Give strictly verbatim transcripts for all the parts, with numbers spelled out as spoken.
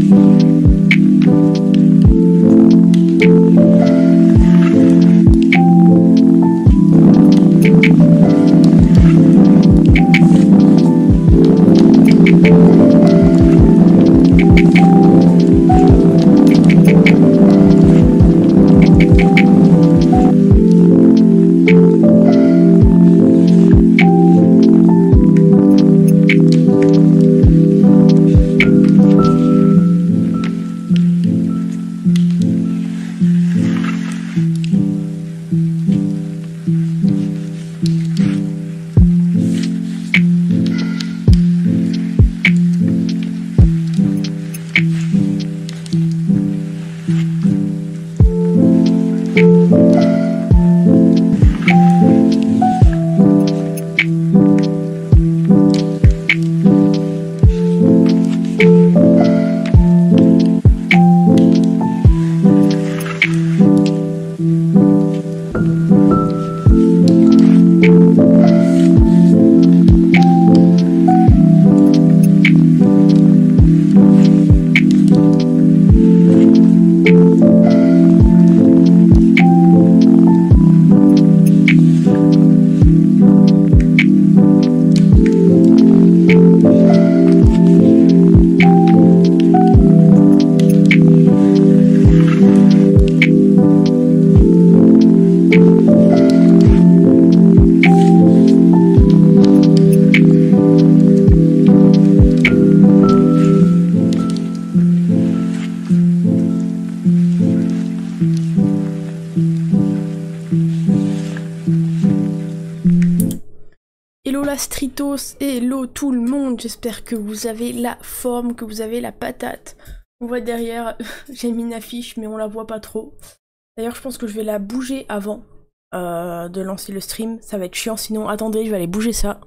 Stritos et hello tout le monde, j'espère que vous avez la forme, que vous avez la patate. On voit derrière, j'ai mis une affiche mais on la voit pas trop. D'ailleurs je pense que je vais la bouger avant euh, de lancer le stream, ça va être chiant sinon. Attendez, je vais aller bouger ça.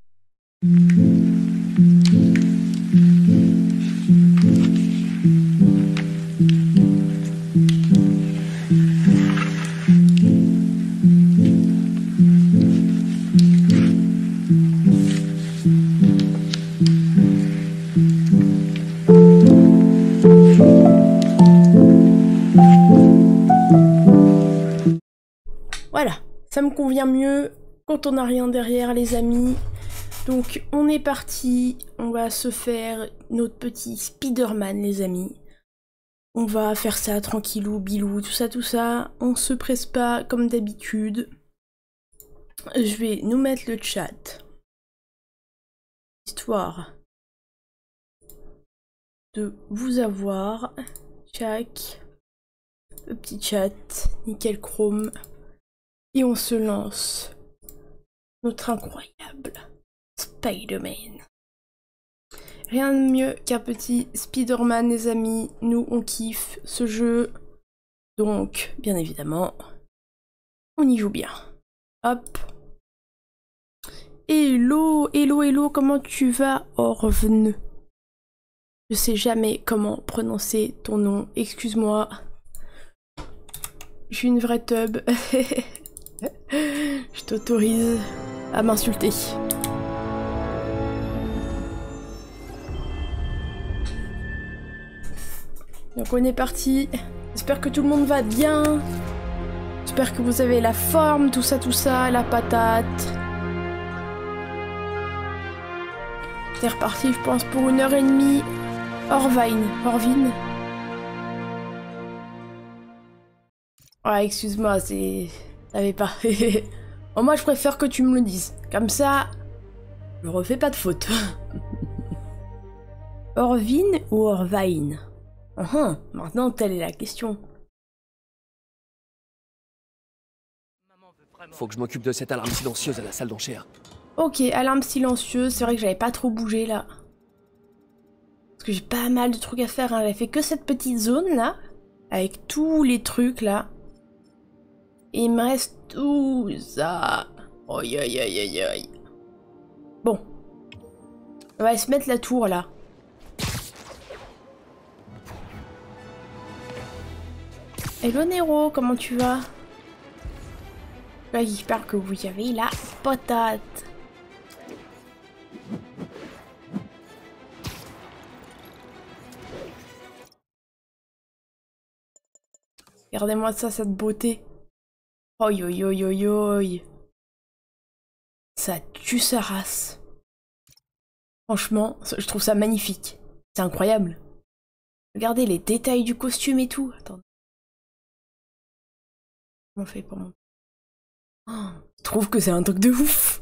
Voilà, ça me convient mieux quand on n'a rien derrière les amis. Donc on est parti, on va se faire notre petit Spider-Man les amis. On va faire ça tranquillou, bilou, tout ça, tout ça. On se presse pas comme d'habitude. Je vais nous mettre le chat. Histoire de vous avoir. Tchac. Le petit chat, nickel chrome. Et on se lance notre incroyable Spider-Man. Rien de mieux qu'un petit Spider-Man les amis, nous on kiffe ce jeu. Donc bien évidemment, on y joue bien. Hop. Hello, hello, hello, comment tu vas Orvne? Je sais jamais comment prononcer ton nom, excuse-moi. Je suis une vraie tub. Je t'autorise à m'insulter. Donc on est parti. J'espère que tout le monde va bien. J'espère que vous avez la forme, tout ça, tout ça, la patate. C'est reparti, je pense, pour une heure et demie. Orvine. Orvine. Ah, excuse-moi, c'est... Je savais pas. Bon, moi, je préfère que tu me le dises. Comme ça, je refais pas de faute. Orvine ou Orvine? uh-huh. Maintenant, telle est la question. Faut que je m'occupe de cette alarme silencieuse à la salle d'enchères. Ok, alarme silencieuse. C'est vrai que j'avais pas trop bougé, là. Parce que j'ai pas mal de trucs à faire. Hein. J'avais fait que cette petite zone, là. Avec tous les trucs, là. Et il me reste tout ça. Aïe aïe aïe aïe aïe. Bon. On va se mettre la tour là. Hello Nero, comment tu vas? Là, j'espère que vous avez la patate. Regardez-moi ça, cette beauté. Oi, oi, oi, oi, oi. Ça tue sa race. Franchement, je trouve ça magnifique. C'est incroyable. Regardez les détails du costume et tout. Attends. Comment on fait pour mon... Oh, je trouve que c'est un truc de ouf.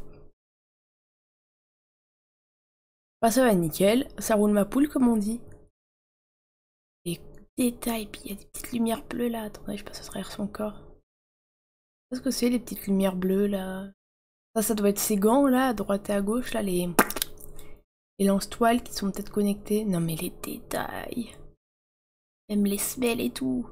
Bah ça va nickel. Ça roule ma poule comme on dit. Les détails, puis il y a des petites lumières bleues là. Attendez, je passe à travers son corps. Qu'est-ce que c'est les petites lumières bleues là? Ça, ça doit être ses gants là, à droite et à gauche là, les... Les lance-toiles qui sont peut-être connectés. Non mais les détails. Même les semelles et tout.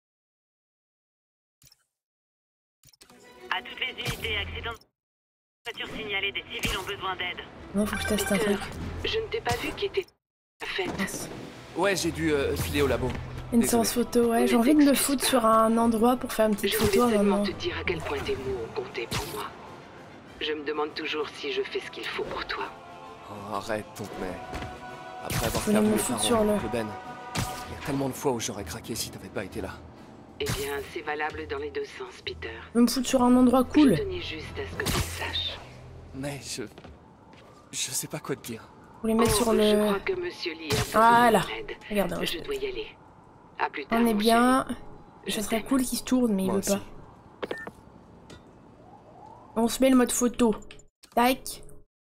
À toutes les unités, accident de voiture signalé, des civils ont besoin d'aide. Non, faut que je teste un truc. Je ne t'ai pas vu qui était faite. Ouais, j'ai dû euh, filer au labo. Une séance photo, ouais. J'ai envie de me foutre sur un endroit pour faire une petite Je photo voulais à un seulement moment. te dire à quel point tes mots ont compté pour moi. Je me demande toujours si je fais ce qu'il faut pour toi. Oh, arrête donc, mais... Après avoir Je voulais perdu me mes foutre parents, sur le- le Ben, il y a tellement de fois où j'aurais craqué si t'avais pas été là. Eh bien, c'est valable dans les deux sens, Peter. Je vais me foutre sur un endroit cool. Je tenais juste à ce que tu le saches. Mais je... Je sais pas quoi te dire. Pour les mettre Oh, sur Je le... crois que Monsieur Lee a Voilà. besoin d'aide. Regarde, hein, Je dois y aller. À plus tard. on est mon bien. chéri. Ça serait cool qu'il se tourne, mais il Moi veut aussi. pas. On se met le mode photo. Tac.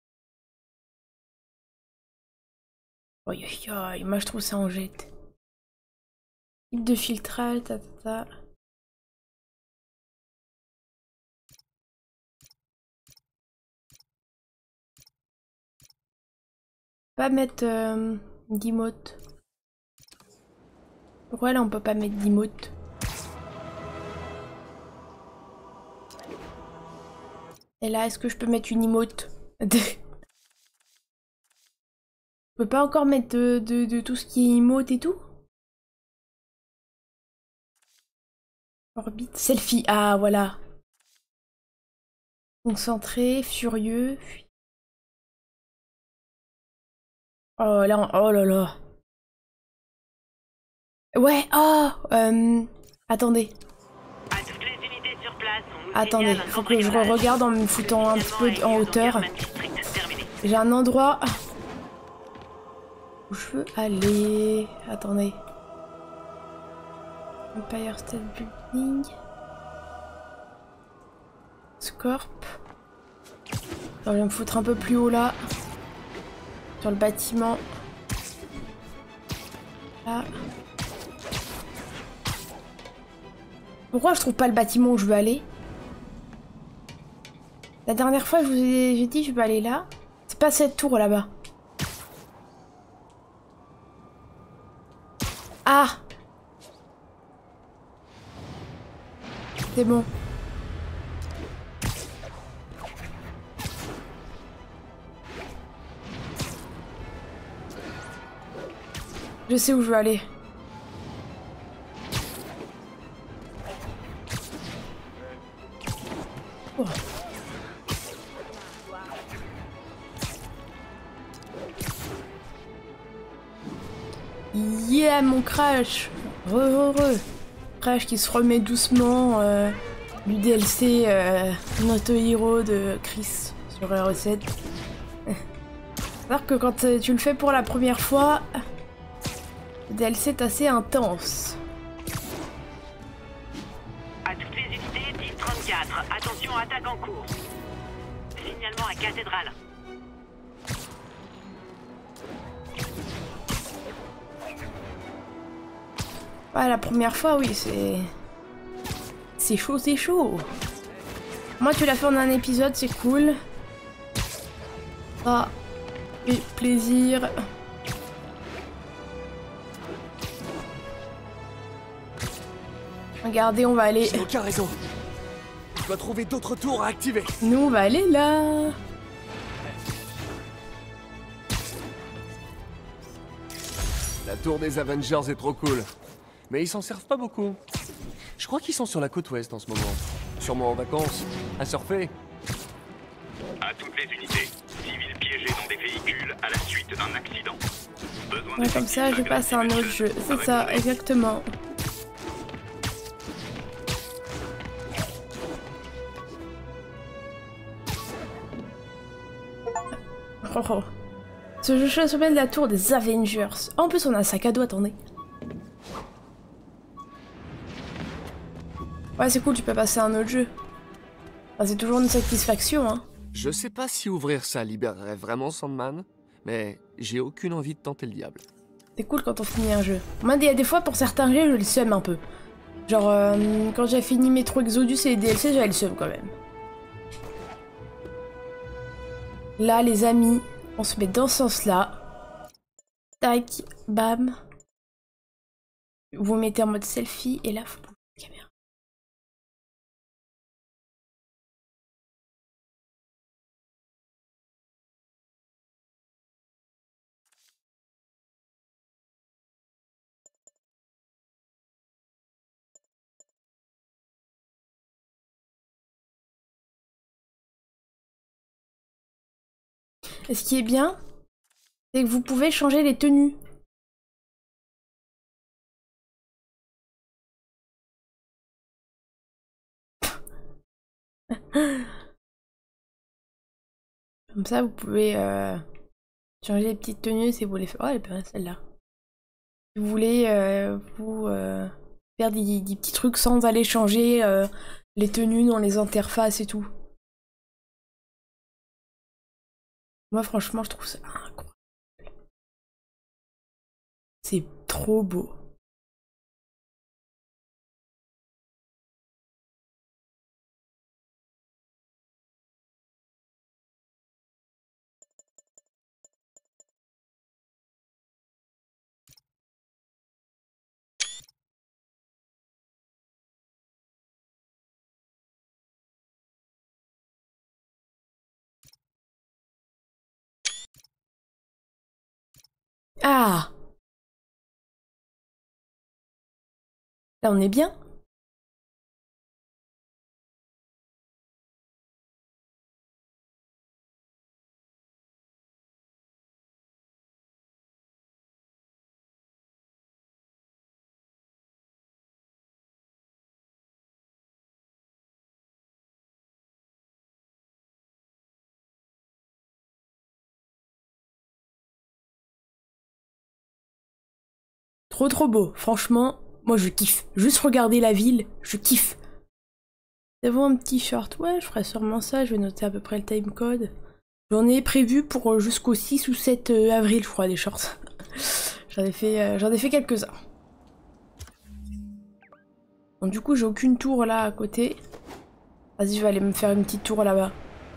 Oi, oi, oi. Moi, je trouve ça en jette. Type de filtrage, ta, ta, ta. Pas mettre euh, d'emote. Pourquoi là on peut pas mettre d'emote? Et là, est-ce que je peux mettre une emote? Je peux pas encore mettre de, de, de tout ce qui est emote et tout? Orbite, selfie, ah voilà. Concentré, furieux. Oh là, oh là là. Ouais, oh euh, attendez. À toutes les unités sur place, on nous Attendez, signale un faut que je cambriolage. regarde en me foutant un petit peu Le en signalement hauteur. a lieu dans German District. Terminé. J'ai un endroit où je veux aller. Attendez. Empire State Building. Scorp. Attends, je vais me foutre un peu plus haut là. Sur le bâtiment. Là. Pourquoi je trouve pas le bâtiment où je veux aller? La dernière fois, je vous ai j'ai dit je veux aller là. C'est pas cette tour là-bas. Ah! C'est bon. Je sais où je veux aller. Oh. Yeah, mon Crash! Re, re, re. Crash qui se remet doucement euh, du D L C euh, Not a Hero de Chris sur R E sept. C'est-à-dire que quand euh, tu le fais pour la première fois, le D L C est assez intense. À toutes les unités, dix trente-quatre. Attention, attaque en cours. Signalement à cathédrale. Ouais, la première fois, oui, c'est... C'est chaud, c'est chaud. Moi, tu l'as fait en un épisode, c'est cool. Ça fait plaisir. Regardez, on va aller... J'ai aucun raison. Je dois trouver d'autres tours à activer. Nous, on va aller là. La tour des Avengers est trop cool. Mais ils s'en servent pas beaucoup. Je crois qu'ils sont sur la côte ouest en ce moment. Sûrement en vacances, à surfer. À toutes les unités, civils piégés dans des véhicules à la suite d'un accident. Besoin Ouais, comme ça, je passe à un autre jeu. C'est ça, exactement. Oh, oh. Ce jeu s'appelle la tour des Avengers. En plus, on a un sac à dos, attendez. Ouais, c'est cool, tu peux passer à un autre jeu. Enfin, c'est toujours une satisfaction, hein. Je sais pas si ouvrir ça libérerait vraiment Sandman, mais j'ai aucune envie de tenter le diable. C'est cool quand on finit un jeu. Moi, il y a des fois, pour certains jeux, je le seum un peu. Genre, euh, quand j'ai fini Metro Exodus et les D L C, j'avais le seum quand même. Là, les amis, on se met dans ce sens-là. Tac, bam. Vous mettez en mode selfie, et là, faut bouger la caméra. Et ce qui est bien, c'est que vous pouvez changer les tenues. Comme ça, vous pouvez euh, changer les petites tenues si vous voulez faire... Oh, elle est bien celle-là. Si vous voulez euh, vous euh, faire des, des petits trucs sans aller changer euh, les tenues dans les interfaces et tout. Moi, franchement, je trouve ça incroyable. C'est trop beau. Ah! Là, on est bien. Trop trop beau. Franchement, moi je kiffe. Juste regarder la ville, je kiffe. D'avoir un petit short. Ouais, je ferai sûrement ça. Je vais noter à peu près le timecode. J'en ai prévu pour jusqu'au six ou sept avril, je crois, des shorts. J'en ai fait, euh, j'en ai fait quelques-uns. Bon, du coup, j'ai aucune tour là à côté. Vas-y, je vais aller me faire une petite tour là-bas.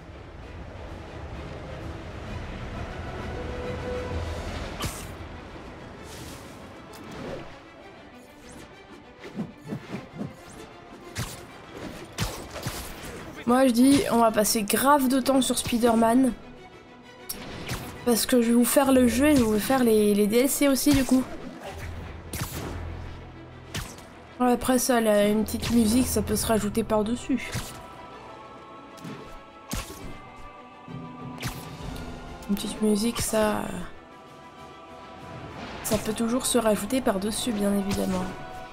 Moi je dis, on va passer grave de temps sur Spider-Man. Parce que je vais vous faire le jeu et je vais vous faire les, les D L C aussi du coup. Après ça, là, une petite musique, ça peut se rajouter par-dessus. Une petite musique, ça... Ça peut toujours se rajouter par-dessus, bien évidemment.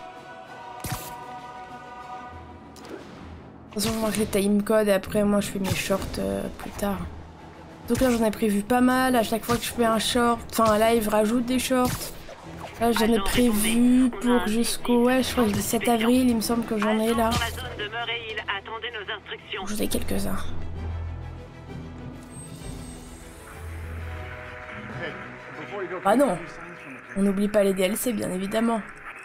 De toute façon, moi je les timecode et après moi je fais mes shorts euh, plus tard. Donc là j'en ai prévu pas mal, à chaque fois que je fais un short, enfin un live, rajoute des shorts. Là j'en ai prévu pour jusqu'au, ouais je crois que dix-sept avril, il me semble que j'en ai là. J'en ai quelques-uns. Ah non, on n'oublie pas les D L C bien évidemment.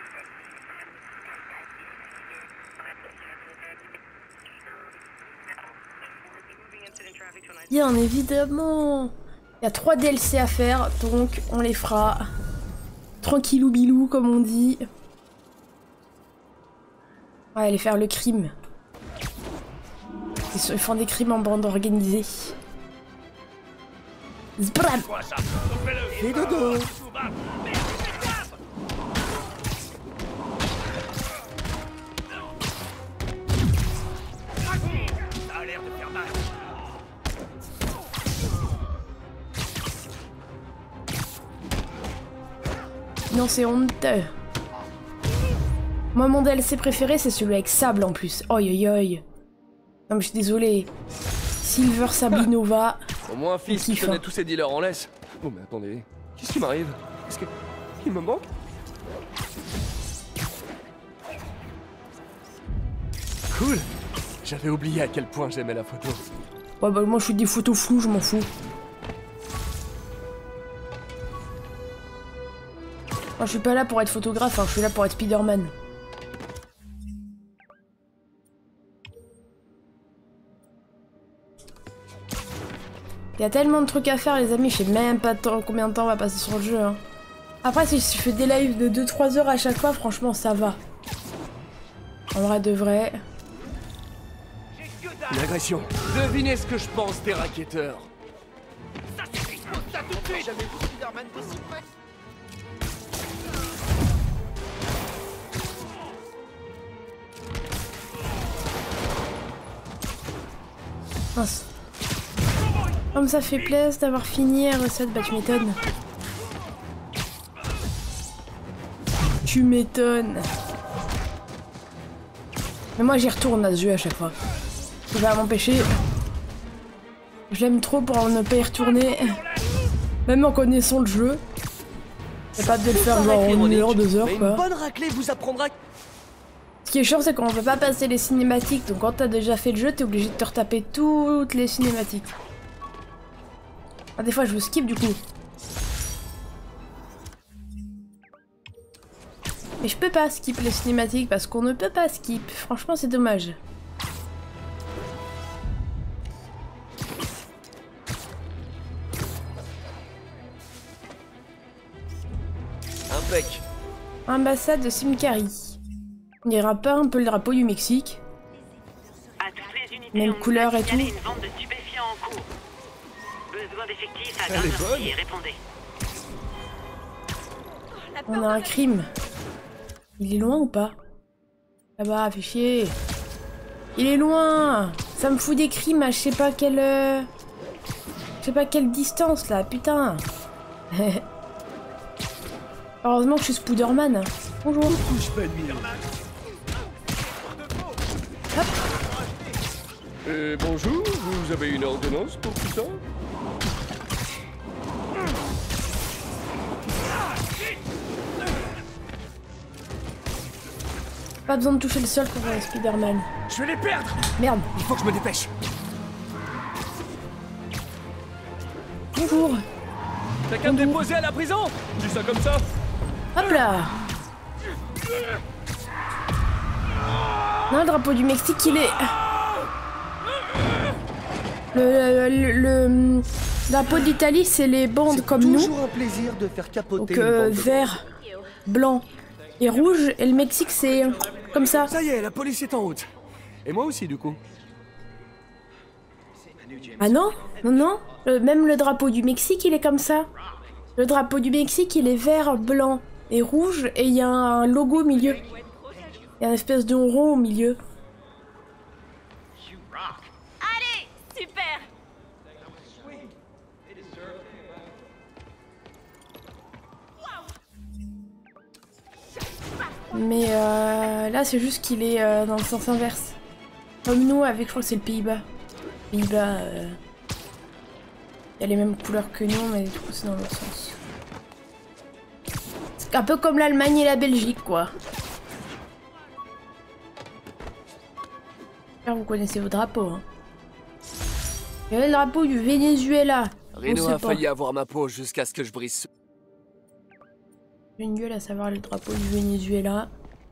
Bien évidemment. Il y a trois D L C à faire, donc on les fera tranquillou bilou comme on dit. On va aller faire le crime. Ils font des crimes en bande organisée. Zbram. Et dodo. Non, c'est honteux. Moi, mon D L C préféré, c'est celui avec Sable en plus. Oi, oi, oi. Non, mais je suis désolée. Silver Sablinova. Au moins un fils qui kiffe, tenait hein. tous ses dealers en laisse. Oh mais attendez, qu'est-ce qui m'arrive? Est-ce que... il me manque? Cool. J'avais oublié à quel point j'aimais la photo. Ouais bah moi je fais des photos floues, je m'en fous. Moi je suis pas là pour être photographe, hein, je suis là pour être Spider-Man. Il y a tellement de trucs à faire les amis, je sais même pas temps, combien de temps on va passer sur le jeu. Hein. Après si je fais des lives de deux trois heures à chaque fois, franchement ça va. En vrai de vrai. Une agression. Devinez ce que je pense des racketteurs. Ça suffit. Ça tout de suite. Jamais vu Spider-Man d'aussi près. Mince. Comme ça fait plaisir d'avoir fini la recette, bah tu m'étonnes. Tu m'étonnes. Mais moi j'y retourne à ce jeu à chaque fois. Ça va m'empêcher. Je l'aime trop pour ne pas y retourner. Même en connaissant le jeu. C'est pas de le faire genre en une heure, deux heures Mais quoi. une bonne raclée vous apprendra... Ce qui est chiant c'est qu'on peut pas passer les cinématiques. Donc quand t'as déjà fait le jeu, t'es obligé de te retaper toutes les cinématiques. Ah, des fois je skip du coup. Mais je peux pas skip les cinématiques parce qu'on ne peut pas skip. Franchement c'est dommage. Impec. Ambassade de Simcari. On dira pas un peu le drapeau du Mexique. À toutes les unités, Même on nous couleur a et signalé tout. une vente de stupéfiants en cours. Besoin d'effectifs à Elle est Grain bonne. Sorcier, répondez. On a un crime. Il est loin ou pas? Là-bas, fais chier. Il est loin. Ça me fout des crimes à je sais pas quelle... euh, Je sais pas quelle distance là, putain. Heureusement que je suis Spider-Man. Bonjour. Touche pas de mine. Hop. Euh, bonjour, vous avez une ordonnance pour tout ça? Pas besoin de toucher le sol pour euh, Spider-Man. Je vais les perdre. Merde. Il faut que je me dépêche. Bonjour. T'as qu'à me déposer à la prison. Dis ça comme ça. Hop là. Non, le drapeau du Mexique, il est... Le, le, le, le drapeau d'Italie, c'est les bandes comme nous. Toujours un plaisir de faire capoter Donc euh, une bande de- vert, blanc et rouge. Et le Mexique, c'est comme ça. Ça y est, la police est en route. Et moi aussi, du coup. Ah non, non, non. Le- même le drapeau du Mexique, il est comme ça. Le drapeau du Mexique, il est vert, blanc et rouge. Et il y a un logo au milieu. Il y a une espèce de rond au milieu. Allez, super. Mais euh, là, c'est juste qu'il est euh, dans le sens inverse. Comme nous, avec, je crois que c'est le Pays-Bas. Pays-Bas, euh, il y a les mêmes couleurs que nous, mais du coup, c'est dans l'autre sens. C'est un peu comme l'Allemagne et la Belgique, quoi. J'espère que vous connaissez vos drapeaux. Hein. Il y avait le drapeau du Venezuela. On Reno sait a pas. failli avoir ma peau jusqu'à ce que je brise. ce- J'ai une gueule à savoir le drapeau du Venezuela.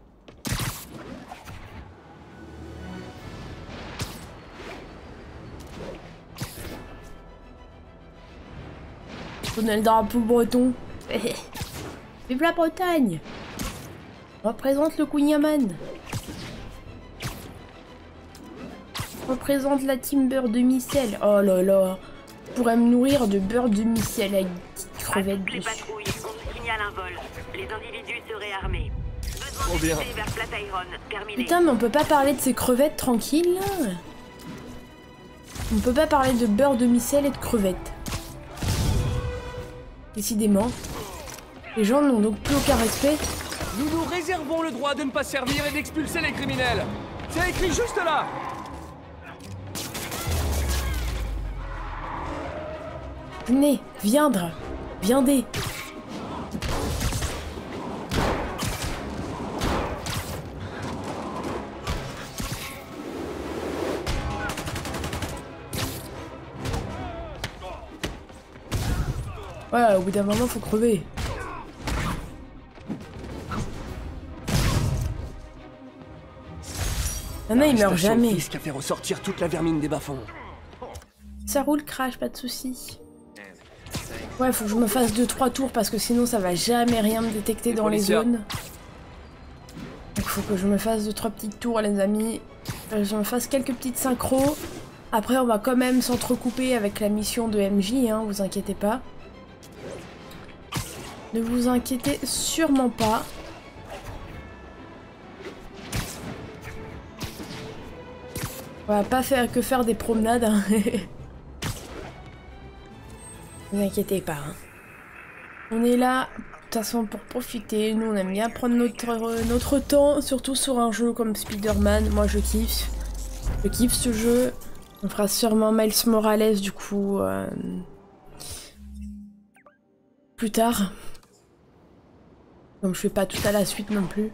On a le drapeau breton. Vive la Bretagne! Représente le Kunyaman. Représente la team beurre de micelle. Oh là là. Je pourrais me nourrir de beurre de micelle avec une petite À crevette toutes les dessus. patrouilles, on nous signale un vol. Les individus seraient armés. Besoin Trop bien. d'unités vers Flatiron. Terminé. Putain, mais on peut pas parler de ces crevettes tranquilles là. On peut pas parler de beurre de micelle et de crevettes. Décidément. Les gens n'ont donc plus aucun respect. Nous nous réservons le droit de ne pas servir et d'expulser les criminels. C'est écrit juste là. Venez, viendre, viandez. Ouais, au bout d'un moment, faut crever. Il y en a, il meurt jamais. Fils qui a fait ressortir toute la vermine des bas-fonds. Ça roule, crash, pas de soucis. Ouais, faut que je me fasse deux trois tours parce que sinon ça va jamais rien me détecter les dans les policiers. zones. Donc faut que je me fasse deux trois petites tours, les amis. Euh, Je me fasse quelques petites synchros. Après, on va quand même s'entrecouper avec la mission de M J, hein, vous inquiétez pas. Ne vous inquiétez sûrement pas. On va pas faire que faire des promenades. Hein. Ne vous inquiétez pas. Hein. On est là, de toute façon, pour profiter. Nous, on aime bien prendre notre, euh, notre temps, surtout sur un jeu comme Spider-Man. Moi, je kiffe. Je kiffe ce jeu. On fera sûrement Miles Morales, du coup, euh, plus tard. Comme je fais pas tout à la suite non plus.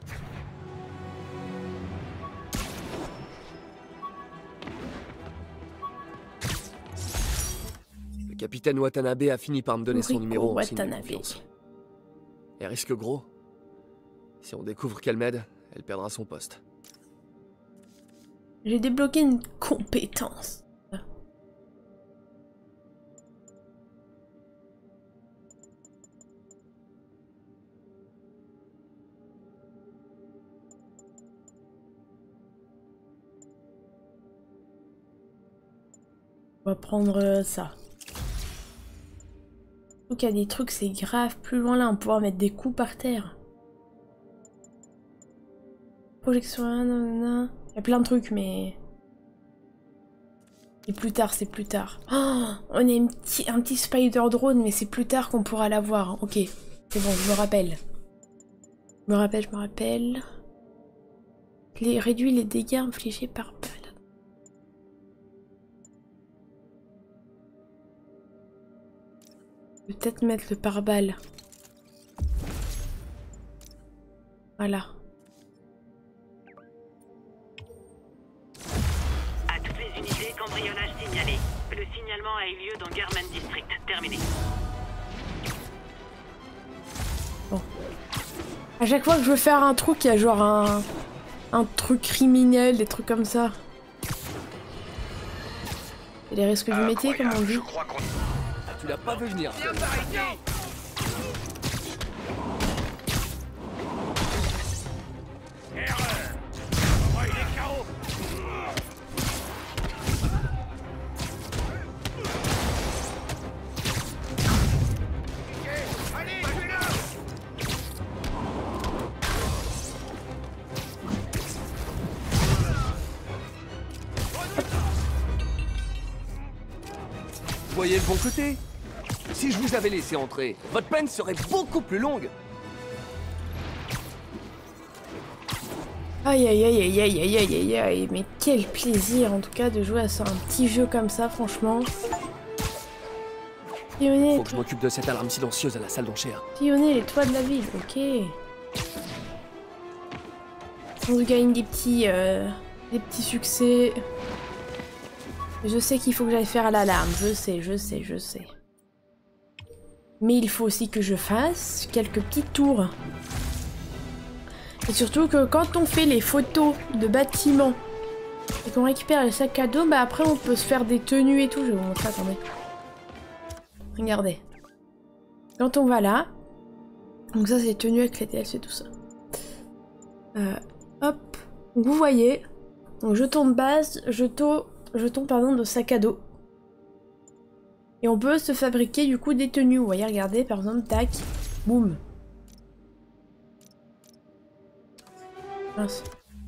Le capitaine Watanabe a fini par me donner son Rico numéro en signe de Watanabe. confiance. Elle risque gros. Si on découvre qu'elle m'aide, elle perdra son poste. J'ai débloqué une compétence. On va prendre euh, ça. Donc il y a des trucs, c'est grave. Plus loin là, on va pouvoir mettre des coups par terre. Projection, nanana. Il y a plein de trucs, mais... Et plus tard, c'est plus tard. Oh, on a une petit, un petit spider drone, mais c'est plus tard qu'on pourra l'avoir. Ok, c'est bon, je me rappelle. Je me rappelle, je me rappelle. Les, réduit les dégâts infligés par balle. Je vais peut-être mettre le pare-balles. Voilà. À toutes les unités, cambriolage signalé. Le signalement a eu lieu dans Garman District. Terminé. Bon. À chaque fois que je veux faire un truc, il y a genre un... un truc criminel, des trucs comme ça. C'est les risques du métier, comme on dit. Je crois qu'on... Ah, tu l'as pas vu venir. Viens par ici. Erreur. Oh, il est K O. Allez, tuez-le. Voyez le bon côté. Si je vous avais laissé entrer, votre peine serait beaucoup plus longue. Aïe aïe aïe aïe aïe aïe aïe aïe aïe, mais quel plaisir en tout cas de jouer à ça, un petit jeu comme ça, franchement. Sillonner, Faut que je m'occupe de cette alarme silencieuse à la salle d'enchères. sillonner les toits de la ville, ok. On gagne des petits, euh, des petits succès. Je sais qu'il faut que j'aille faire l'alarme, je sais, je sais, je sais. Mais il faut aussi que je fasse quelques petits tours. Et surtout que quand on fait les photos de bâtiments et qu'on récupère les sacs à dos, bah après on peut se faire des tenues et tout. Je vais vous montrer, attendez. Regardez. Quand on va là, donc ça c'est tenues avec les T L C, tout ça. Euh, hop, donc vous voyez, donc jeton de base, jeton, jeton pardon de sac à dos. Et on peut se fabriquer du coup des tenues. Vous voyez, regardez, par exemple, tac, boum. Mince.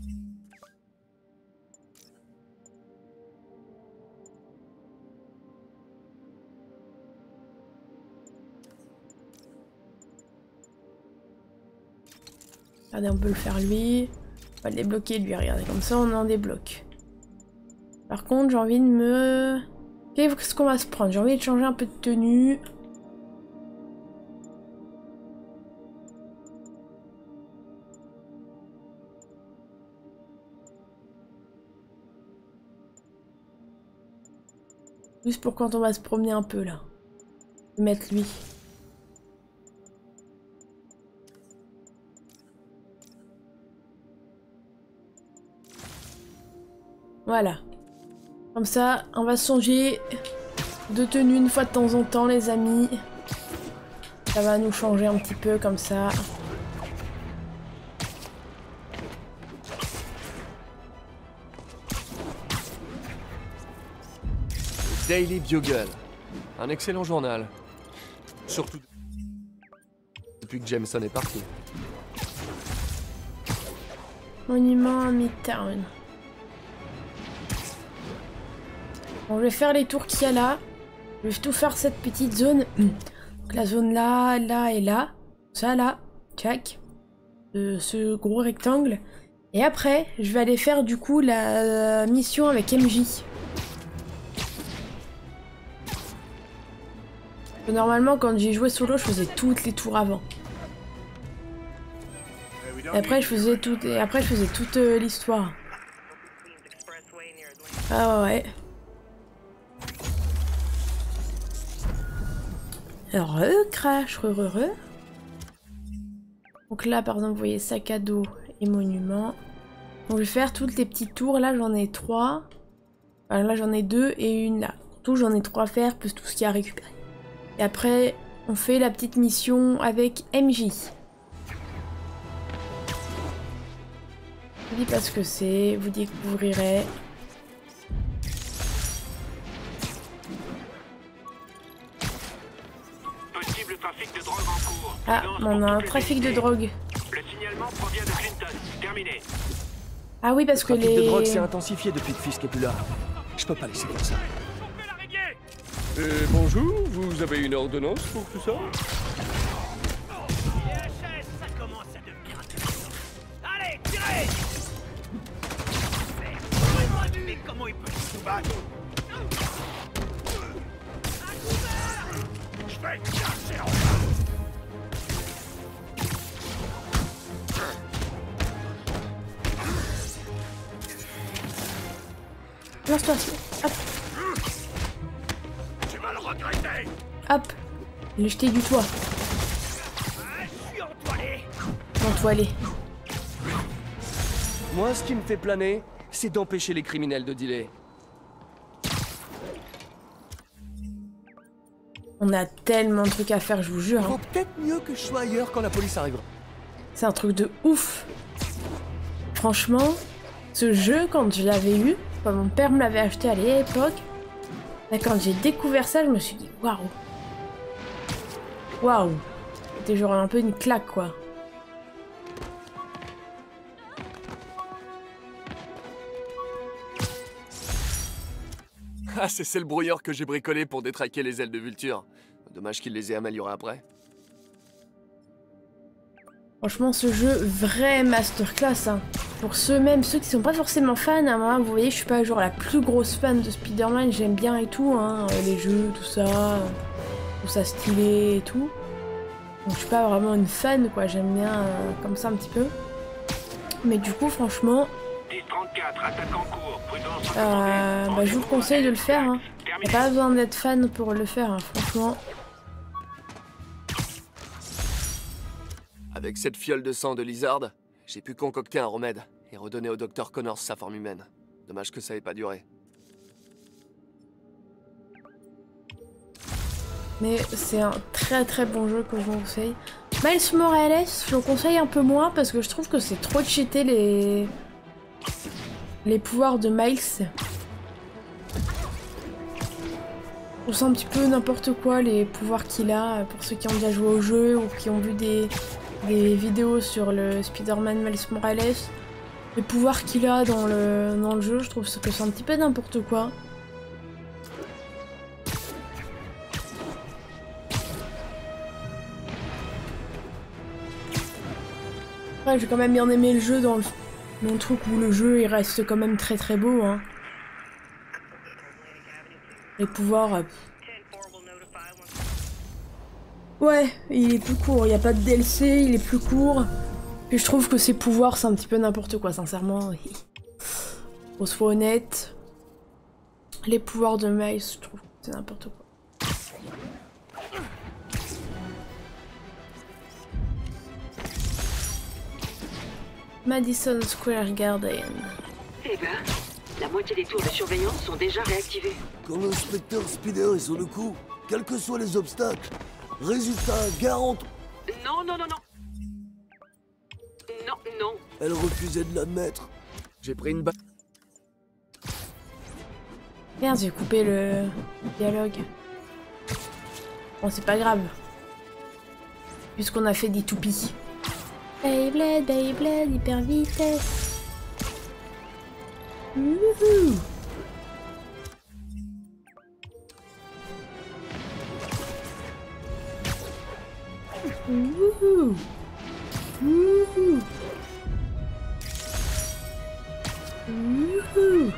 Regardez, on peut le faire lui. On va le débloquer lui, regardez, comme ça on en débloque. Par contre, j'ai envie de me Qu'est-ce qu'on va se prendre? J'ai envie de changer un peu de tenue. Juste pour quand on va se promener un peu là. Mettre lui. Voilà. Comme ça, on va changer de tenue une fois de temps en temps, les amis. Ça va nous changer un petit peu comme ça. Daily Bugle. Un excellent journal. Surtout depuis que Jameson est parti. Monument à Midtown. Bon, je vais faire les tours qu'il y a là. Je vais tout faire cette petite zone. Donc la zone là, là et là. Ça là. Check. Euh, ce gros rectangle. Et après, je vais aller faire du coup la mission avec M J. Normalement, quand j'ai joué solo, je faisais toutes les tours avant. Et après, je faisais tout, et après, je faisais toute euh, l'histoire. Ah ouais. Alors, euh, crash, re, re, re. Donc là, par exemple, vous voyez sac à dos et monument. Donc, je vais faire toutes les petites tours. Là, j'en ai trois. Enfin, là, j'en ai deux et une là. En tout, j'en ai trois à faire, plus tout ce qu'il y a à récupérer. Et après, on fait la petite mission avec M J. Je vous dis pas ce que c'est, vous découvrirez. Possible trafic de drogue en cours. Ah, on a un trafic de drogue. Le signalement provient de Clinton. Terminé. Ah oui, parce que Le trafic les... de drogue s'est intensifié depuis que Fisk est plus là. Je peux pas laisser comme ça. Euh, bonjour, vous avez une ordonnance pour tout ça? Ça commence à devenir intéressant. Allez, tirez! Mais comment il peut se battre? Je vais te chercher en bas. Lance-toi, hop. Tu vas le regretter. Hop, il est jeté du toit. Ah, je suis entoilé. Entoilé. Moi, ce qui me fait planer, c'est d'empêcher les criminels de dealer. On a tellement de trucs à faire, je vous jure. Vaut Hein. peut-être mieux que je sois ailleurs quand la police arrivera. C'est un truc de ouf. Franchement, ce jeu, quand je l'avais eu, quand mon père me l'avait acheté à l'époque, et quand j'ai découvert ça, je me suis dit waouh. Waouh. C'était genre un peu une claque, quoi. Ah, c'est celle brouilleur que j'ai bricolé pour détraquer les ailes de Vulture. Dommage qu'il les ait améliorées après. Franchement, ce jeu, vrai masterclass. Hein. Pour ceux même, ceux qui sont pas forcément fans, hein, moi, vous voyez, je suis pas genre la plus grosse fan de Spider-Man, j'aime bien et tout, hein, les jeux, tout ça, tout ça stylé et tout. Donc je suis pas vraiment une fan, quoi, j'aime bien euh, comme ça un petit peu. Mais du coup, franchement, dix trente-quatre, attaque en cours. Prudence euh, bah, je vous conseille de le faire. Hein. Y a pas besoin d'être fan pour le faire, hein, franchement. Avec cette fiole de sang de Lizard, j'ai pu concocter un remède et redonner au docteur Connors sa forme humaine. Dommage que ça ait pas duré. Mais c'est un très très bon jeu que je vous conseille. Miles Morales, je le conseille un peu moins parce que je trouve que c'est trop cheaté les... les pouvoirs de Miles. On sent un petit peu n'importe quoi les pouvoirs qu'il a pour ceux qui ont déjà joué au jeu ou qui ont vu des, des vidéos sur le Spider-Man Miles Morales. Les pouvoirs qu'il a dans le, dans le jeu, je trouve que c'est un petit peu n'importe quoi. Ouais, j'ai quand même bien aimé le jeu dans le, dans le truc où le jeu il reste quand même très très beau. Hein. Les pouvoirs... Euh... Ouais, il est plus court, il n'y a pas de D L C, il est plus court. Puis je trouve que ses pouvoirs, c'est un petit peu n'importe quoi, sincèrement. On se soit honnête. Les pouvoirs de Miles, je trouve que c'est n'importe quoi. Madison Square Garden. Eh ben, la moitié des tours de surveillance sont déjà réactivées. Quand l'inspecteur Spider est sur le coup, quels que soient les obstacles, résultat garanti. Non, non, non, non. Non, non. Elle refusait de l'admettre. J'ai pris une balle. Merde, j'ai coupé le dialogue. Bon, c'est pas grave. Puisqu'on a fait des toupies. Beyblade, Beyblade, hyper vitesse. Wouhou. Wouhou. Wouhou. Wouhou.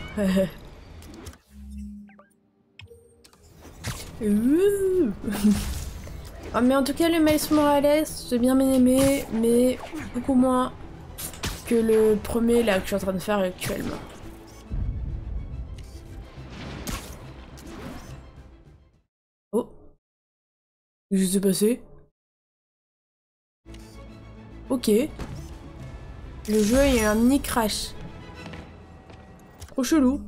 Wouhou. Ah, mais en tout cas, le Miles Morales, j'ai bien aimé, mais beaucoup moins que le premier là que je suis en train de faire actuellement. Oh, qu'est-ce qui s'est passé? Ok. Le jeu, il y a un mini crash. Trop chelou.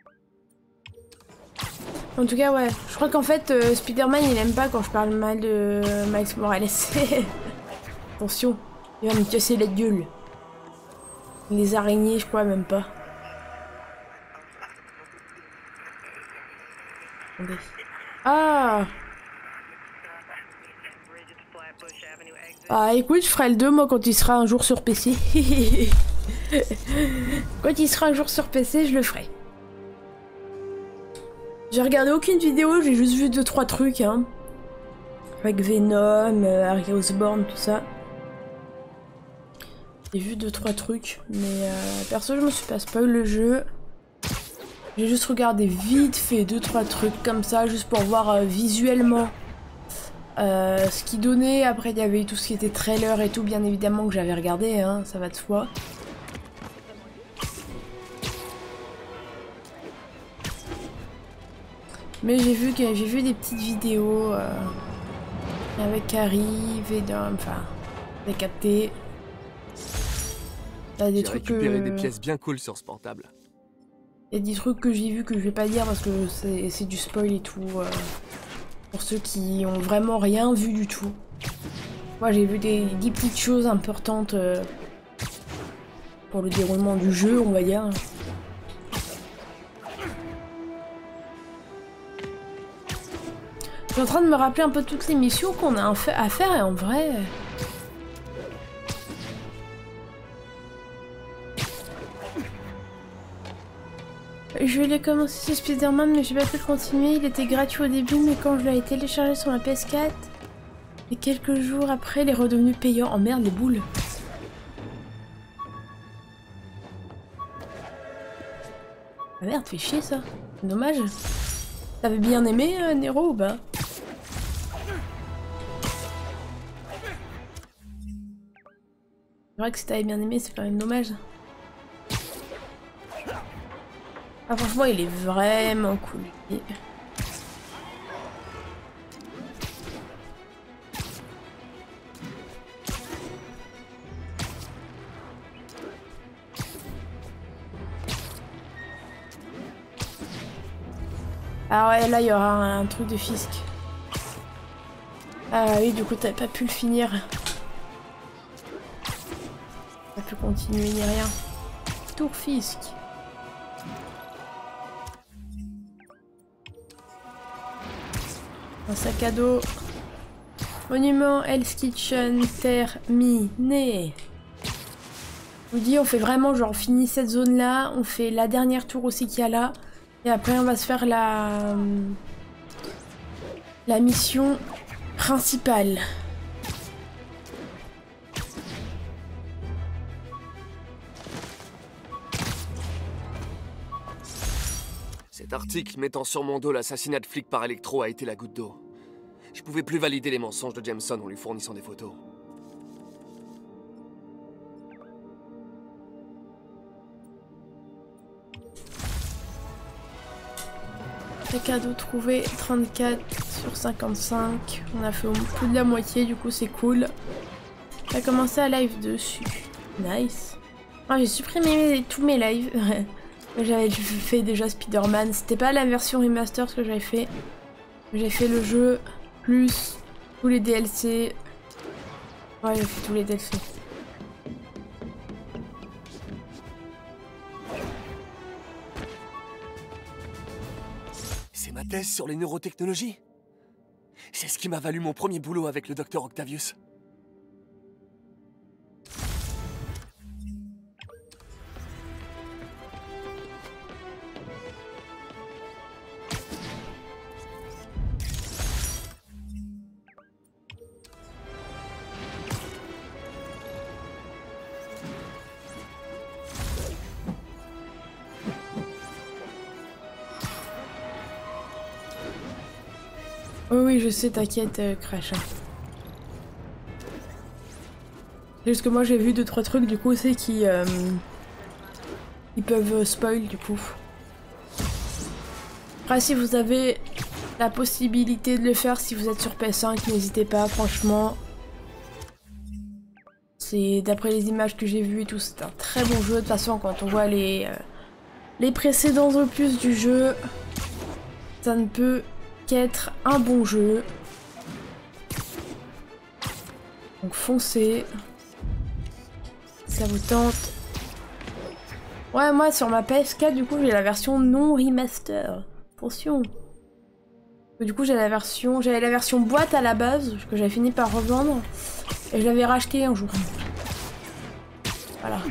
En tout cas, ouais. Je crois qu'en fait, euh, Spider-Man, il aime pas quand je parle mal de Miles Morales. Attention, il va me casser la gueule. Les araignées, je crois même pas. Attendez. Ah! Ah, écoute, je ferai le deux, moi, quand il sera un jour sur P C. Quand il sera un jour sur P C, je le ferai. J'ai regardé aucune vidéo, j'ai juste vu deux trois trucs, hein. Avec Venom, euh, Harry Osborn, tout ça. J'ai vu deux trois trucs, mais euh, perso, je me suis pas spoil le jeu. J'ai juste regardé vite fait deux trois trucs comme ça, juste pour voir euh, visuellement euh, ce qu'il donnait. Après, il y avait tout ce qui était trailer et tout, bien évidemment, que j'avais regardé, hein, ça va de soi. Mais j'ai vu que j'ai vu des petites vidéos euh, avec Harry, Venom, enfin, décapté. T'as des J'ai trucs récupéré que... des pièces bien cool sur ce portable. Il y a des trucs que j'ai vu que je vais pas dire parce que c'est du spoil et tout. Euh, pour ceux qui ont vraiment rien vu du tout. Moi j'ai vu des, des petites choses importantes euh, pour le déroulement du jeu, on va dire. Je suis en train de me rappeler un peu toutes les missions qu'on a à faire et en vrai... Je voulais commencer ce Spider-Man mais j'ai pas pu le continuer, il était gratuit au début mais quand je l'ai téléchargé sur ma P S quatre, et quelques jours après il est redevenu payant. Oh merde les boules. Ah merde, fait chier ça, dommage. T'avais bien aimé euh, Nero ou pas? C'est vrai que si t'avais bien aimé c'est quand même dommage. Ah franchement il est vraiment cool. Et... Ah ouais là il y aura un, un truc de Fisk. Ah oui du coup t'avais pas pu le finir. T'as pas pu continuer ni rien. Tour Fisk. Un sac à dos. Monument Hell's Kitchen terminé. Je vous dis, on fait vraiment genre on finit cette zone là, on fait la dernière tour aussi qu'il y a là, et après on va se faire la la mission principale. C'est article mettant sur mon dos l'assassinat de flic par Electro a été la goutte d'eau. Je pouvais plus valider les mensonges de Jameson en lui fournissant des photos. Sac à dos trouvé, trente-quatre sur cinquante-cinq. On a fait plus de la moitié, du coup c'est cool. J'ai commencé à live dessus. Nice. Ah, j'ai supprimé tous mes lives. J'avais fait déjà Spider-Man. C'était pas la version remaster ce que j'avais fait. J'ai fait le jeu plus tous les D L C. Ouais, j'ai fait tous les D L C. C'est ma thèse sur les neurotechnologies. C'est ce qui m'a valu mon premier boulot avec le docteur Octavius. Oui, oui, je sais, t'inquiète, euh, Crash. Juste que moi j'ai vu deux trois trucs, du coup, c'est qui euh, ils peuvent spoil, du coup. Après, si vous avez la possibilité de le faire, si vous êtes sur P S cinq, n'hésitez pas, franchement. C'est d'après les images que j'ai vues et tout, c'est un très bon jeu. De toute façon, quand on voit les, euh, les précédents opus du jeu, ça ne peut qu'être un bon jeu. Donc foncez. Ça vous tente. Ouais, moi sur ma P S quatre, du coup j'ai la version non remaster. Attention. Du coup j'ai la version, j'avais la version boîte à la base que j'avais fini par revendre et je l'avais racheté un jour. Voilà.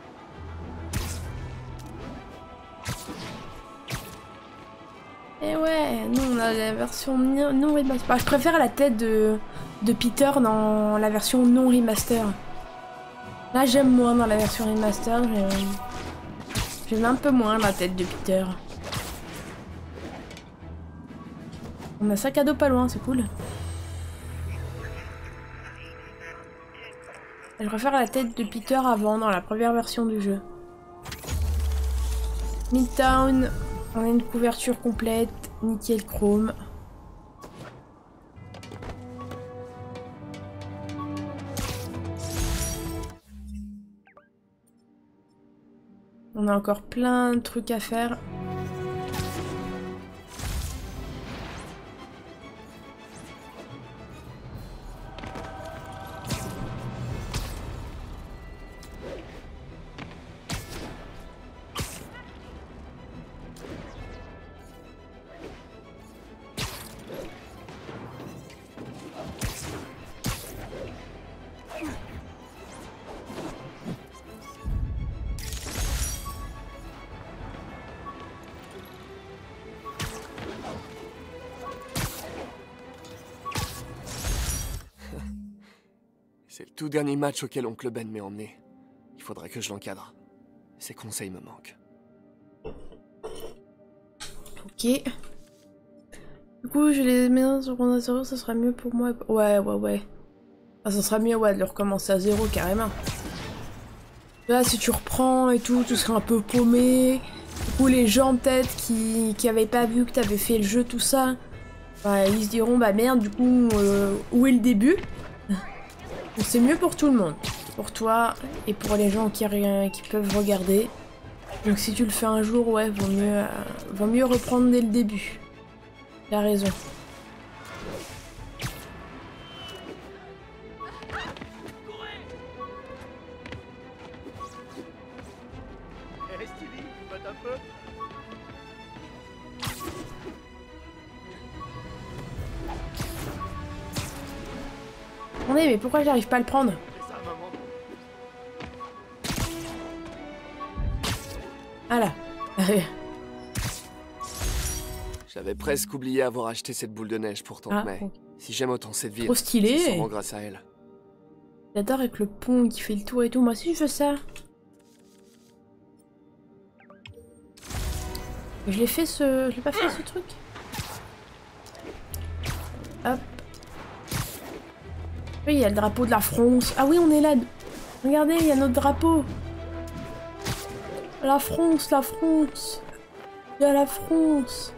Et ouais, nous on a la version non remaster. Bah, je préfère la tête de, de Peter dans la version non remaster. Là j'aime moins dans la version remaster. J'aime un peu moins la tête de Peter. On a un sac à dos pas loin, c'est cool. Je préfère la tête de Peter avant, dans la première version du jeu. Midtown. On a une couverture complète, nickel chrome. On a encore plein de trucs à faire. C'est le tout dernier match auquel Oncle Ben m'est emmené. Il faudrait que je l'encadre. Ses conseils me manquent. Ok. Du coup, je les mets sur mon zéro, ça sera mieux pour moi. Ouais, ouais, ouais. Ah, ça sera mieux, ouais, de le recommencer à zéro, carrément. Là, si tu reprends et tout, tu seras un peu paumé. Du coup, les gens, peut-être, qui, qui avaient pas vu que t'avais fait le jeu, tout ça, bah, ils se diront, bah merde, du coup, euh, où est le début? Donc c'est mieux pour tout le monde. Pour toi et pour les gens qui, qui peuvent regarder. Donc si tu le fais un jour, ouais, vaut mieux, euh, vaut mieux reprendre dès le début. T'as raison. Hé, Stevie, tu potes un peu? Attendez, mais pourquoi j'arrive pas à le prendre? C'est ça, maman. Ah là. J'avais presque oublié avoir acheté cette boule de neige pour Tante Ah, May. ok. Si j'aime autant cette ville, Trop stylé. c'est sûrement grâce à elle. J'adore avec le pont qui fait le tour et tout. Moi aussi je veux ça. Je l'ai fait ce... Je l'ai pas fait ce truc. Hop. Oui, il y a le drapeau de la France. Ah oui, on est là. Regardez, il y a notre drapeau. La France, la France. Il y a la France.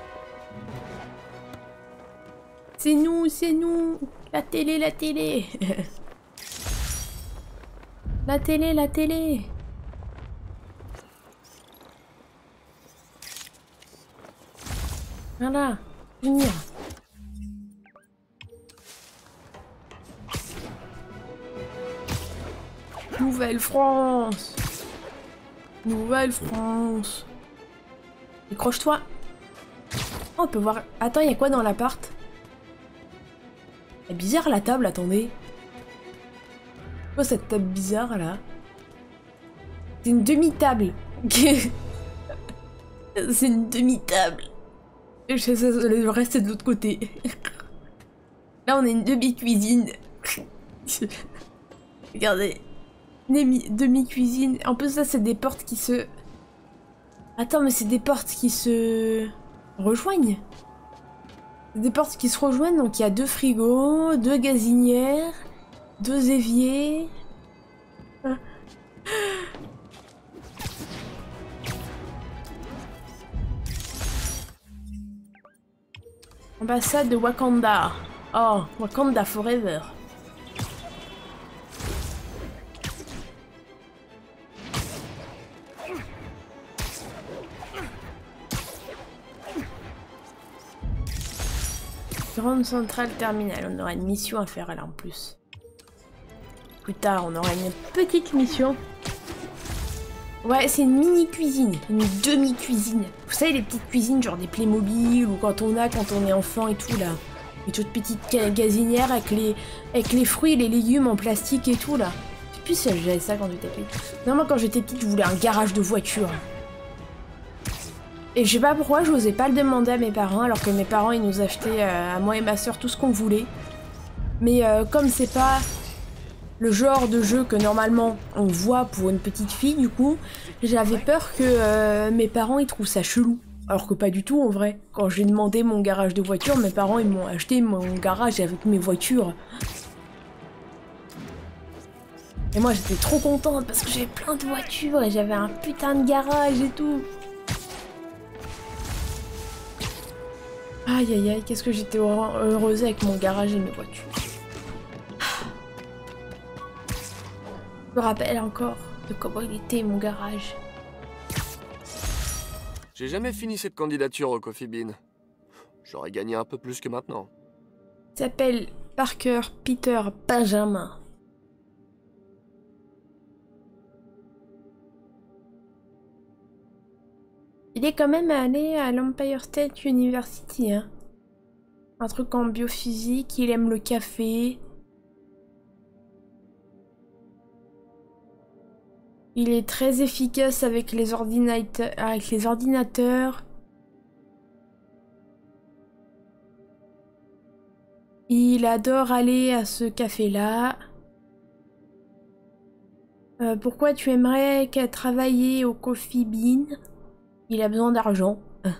C'est nous, c'est nous. La télé, la télé. La télé, la télé. Voilà, venir. Nouvelle-France. Nouvelle-France. Décroche-toi. Oh, on peut voir... Attends, il y a quoi dans l'appart? C'est bizarre la table, attendez. C'est quoi cette table bizarre là? C'est une demi-table. C'est une demi-table. Le reste est de l'autre côté. Là on a une demi-cuisine. Regardez. Demi-cuisine. En plus ça c'est des portes qui se... Attends mais c'est des portes qui se... rejoignent. Des portes qui se rejoignent, donc il y a deux frigos, deux gazinières, deux éviers. Ambassade de Wakanda. Oh, Wakanda forever. Grande centrale terminale, on aura une mission à faire là en plus. Plus tard, on aura une petite mission. Ouais, c'est une mini cuisine, une demi-cuisine. Vous savez les petites cuisines, genre des Playmobil ou quand on a, quand on est enfant et tout là. Les toutes petites gazinières avec les, avec les fruits et les légumes en plastique et tout là. Je sais plus si j'avais ça quand j'étais petite. Non, moi quand j'étais petite, je voulais un garage de voiture. Et je sais pas pourquoi, j'osais pas le demander à mes parents, alors que mes parents ils nous achetaient euh, à moi et ma soeur tout ce qu'on voulait. Mais euh, comme c'est pas le genre de jeu que normalement on voit pour une petite fille, du coup, j'avais peur que euh, mes parents ils trouvent ça chelou. Alors que pas du tout en vrai. Quand j'ai demandé mon garage de voiture, mes parents ils m'ont acheté mon garage avec mes voitures. Et moi j'étais trop contente parce que j'avais plein de voitures et j'avais un putain de garage et tout. Aïe aïe aïe, qu'est-ce que j'étais heureuse avec mon garage et mes voitures. Je me rappelle encore de comment il était mon garage. J'ai jamais fini cette candidature au Coffee Bean. J'aurais gagné un peu plus que maintenant. Il s'appelle Parker Peter Benjamin. Il est quand même allé à l'Empire State University, hein. Un truc en biophysique, il aime le café. Il est très efficace avec les ordinateurs. Avec les ordinateurs. Il adore aller à ce café-là. Euh, pourquoi tu aimerais qu'à travailler au Coffee Bean? Il a besoin d'argent.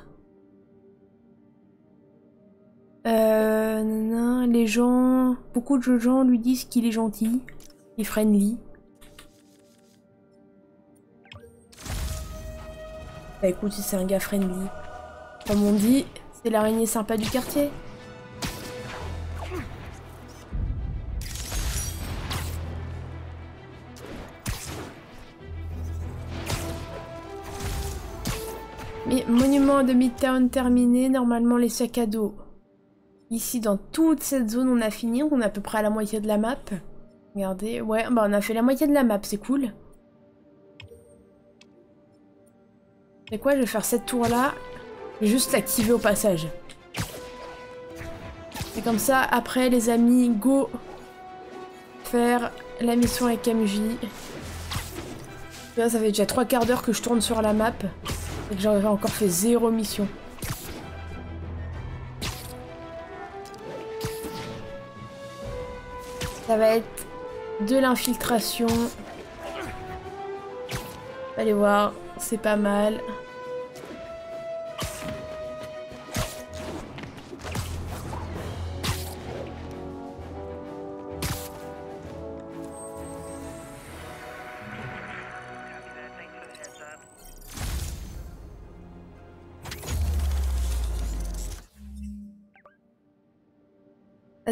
Euh, non, les gens... Beaucoup de gens lui disent qu'il est gentil. Et friendly. Bah écoute, c'est un gars friendly. Comme on dit, c'est l'araignée sympa du quartier. Mais monument de Midtown terminé, normalement les sacs à dos. Ici, dans toute cette zone, on a fini, on est à peu près à la moitié de la map. Regardez, ouais, bah on a fait la moitié de la map, c'est cool. C'est quoi, je vais faire cette tour-là. Je vais juste l'activer au passage. Et comme ça, après, les amis, go faire la mission avec M J. Là, ça fait déjà trois quarts d'heure que je tourne sur la map. Et que j'aurais encore fait zéro mission. Ça va être de l'infiltration. Allez voir, c'est pas mal.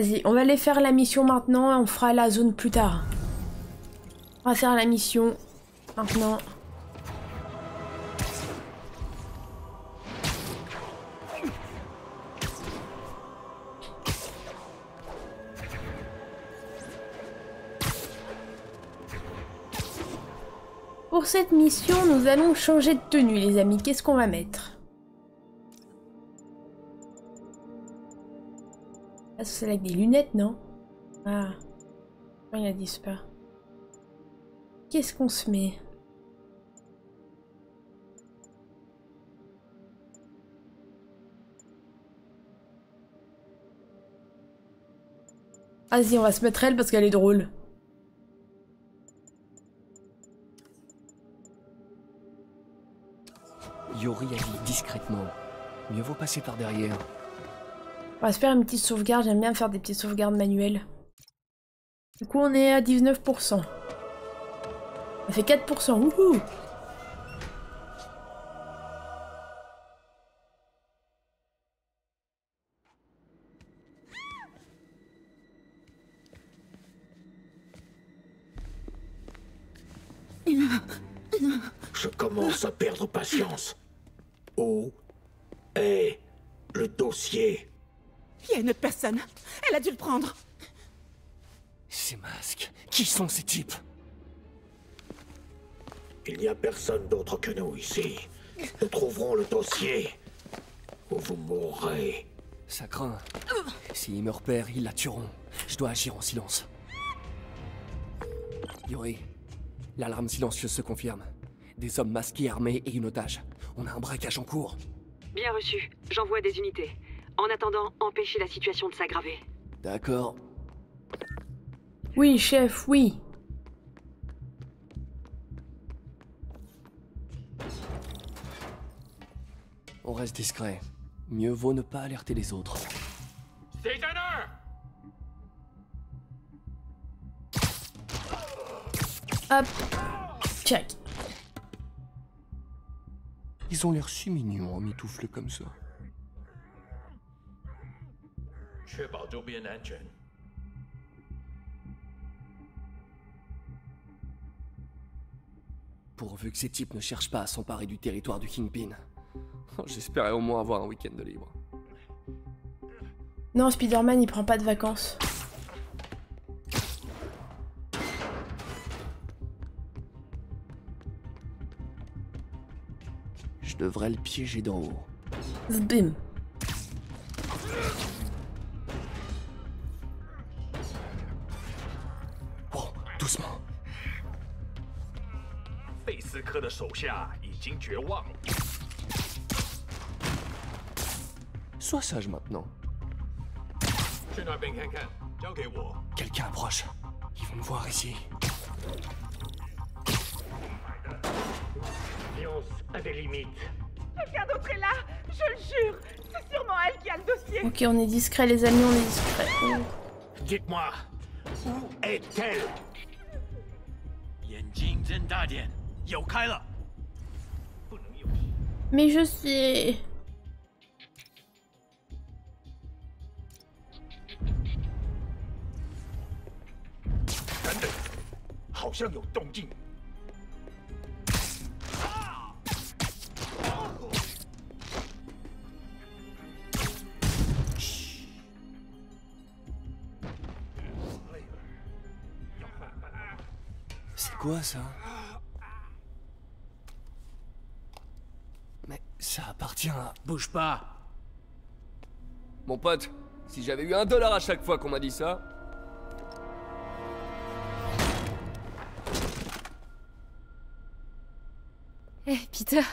Vas-y, on va aller faire la mission maintenant et on fera la zone plus tard. On va faire la mission maintenant. Pour cette mission, nous allons changer de tenue, les amis. Qu'est-ce qu'on va mettre? Ah, c'est avec des lunettes, non? Ah, il a dit pas. Qu'est-ce qu'on se met? Vas-y, on va se mettre elle parce qu'elle est drôle. Yori agit discrètement. Mieux vaut passer par derrière. On va se faire une petite sauvegarde. J'aime bien faire des petites sauvegardes manuelles. Du coup, on est à dix-neuf pour cent. Ça fait quatre pour cent. Wouhou! Je commence à perdre patience. Où est le dossier? Il y a une autre personne. Elle a dû le prendre. Ces masques, qui sont ces types? Il n'y a personne d'autre que nous ici. Nous trouverons le dossier. Ou vous mourrez. Ça craint. S'ils me repèrent, ils la tueront. Je dois agir en silence. Yori, l'alarme silencieuse se confirme. Des hommes masqués, armés et une otage. On a un braquage en cours. Bien reçu. J'envoie des unités. En attendant, empêchez la situation de s'aggraver. D'accord. Oui, chef, oui. On reste discret. Mieux vaut ne pas alerter les autres. Hop. Check. Ils ont l'air si mignons en mitoufle comme ça. Pourvu que ces types ne cherchent pas à s'emparer du territoire du Kingpin. J'espérais au moins avoir un week-end de libre. Non, Spider-Man, il prend pas de vacances. Je devrais le piéger d'en haut. Zbim. Oh, doucement. Sois sage maintenant. Quelqu'un approche. Ils vont me voir ici. A des limites. Quelqu'un d'autre est là. Je le jure. C'est sûrement elle qui a le dossier. Ok, on est discret, les amis, on est discret. Oh. Dites-moi, où est-elle? Mais je sais. C'est quoi ça? Mais ça appartient à... Bouge pas. Mon pote, si j'avais eu un dollar à chaque fois qu'on m'a dit ça... Eh, hey, Peter.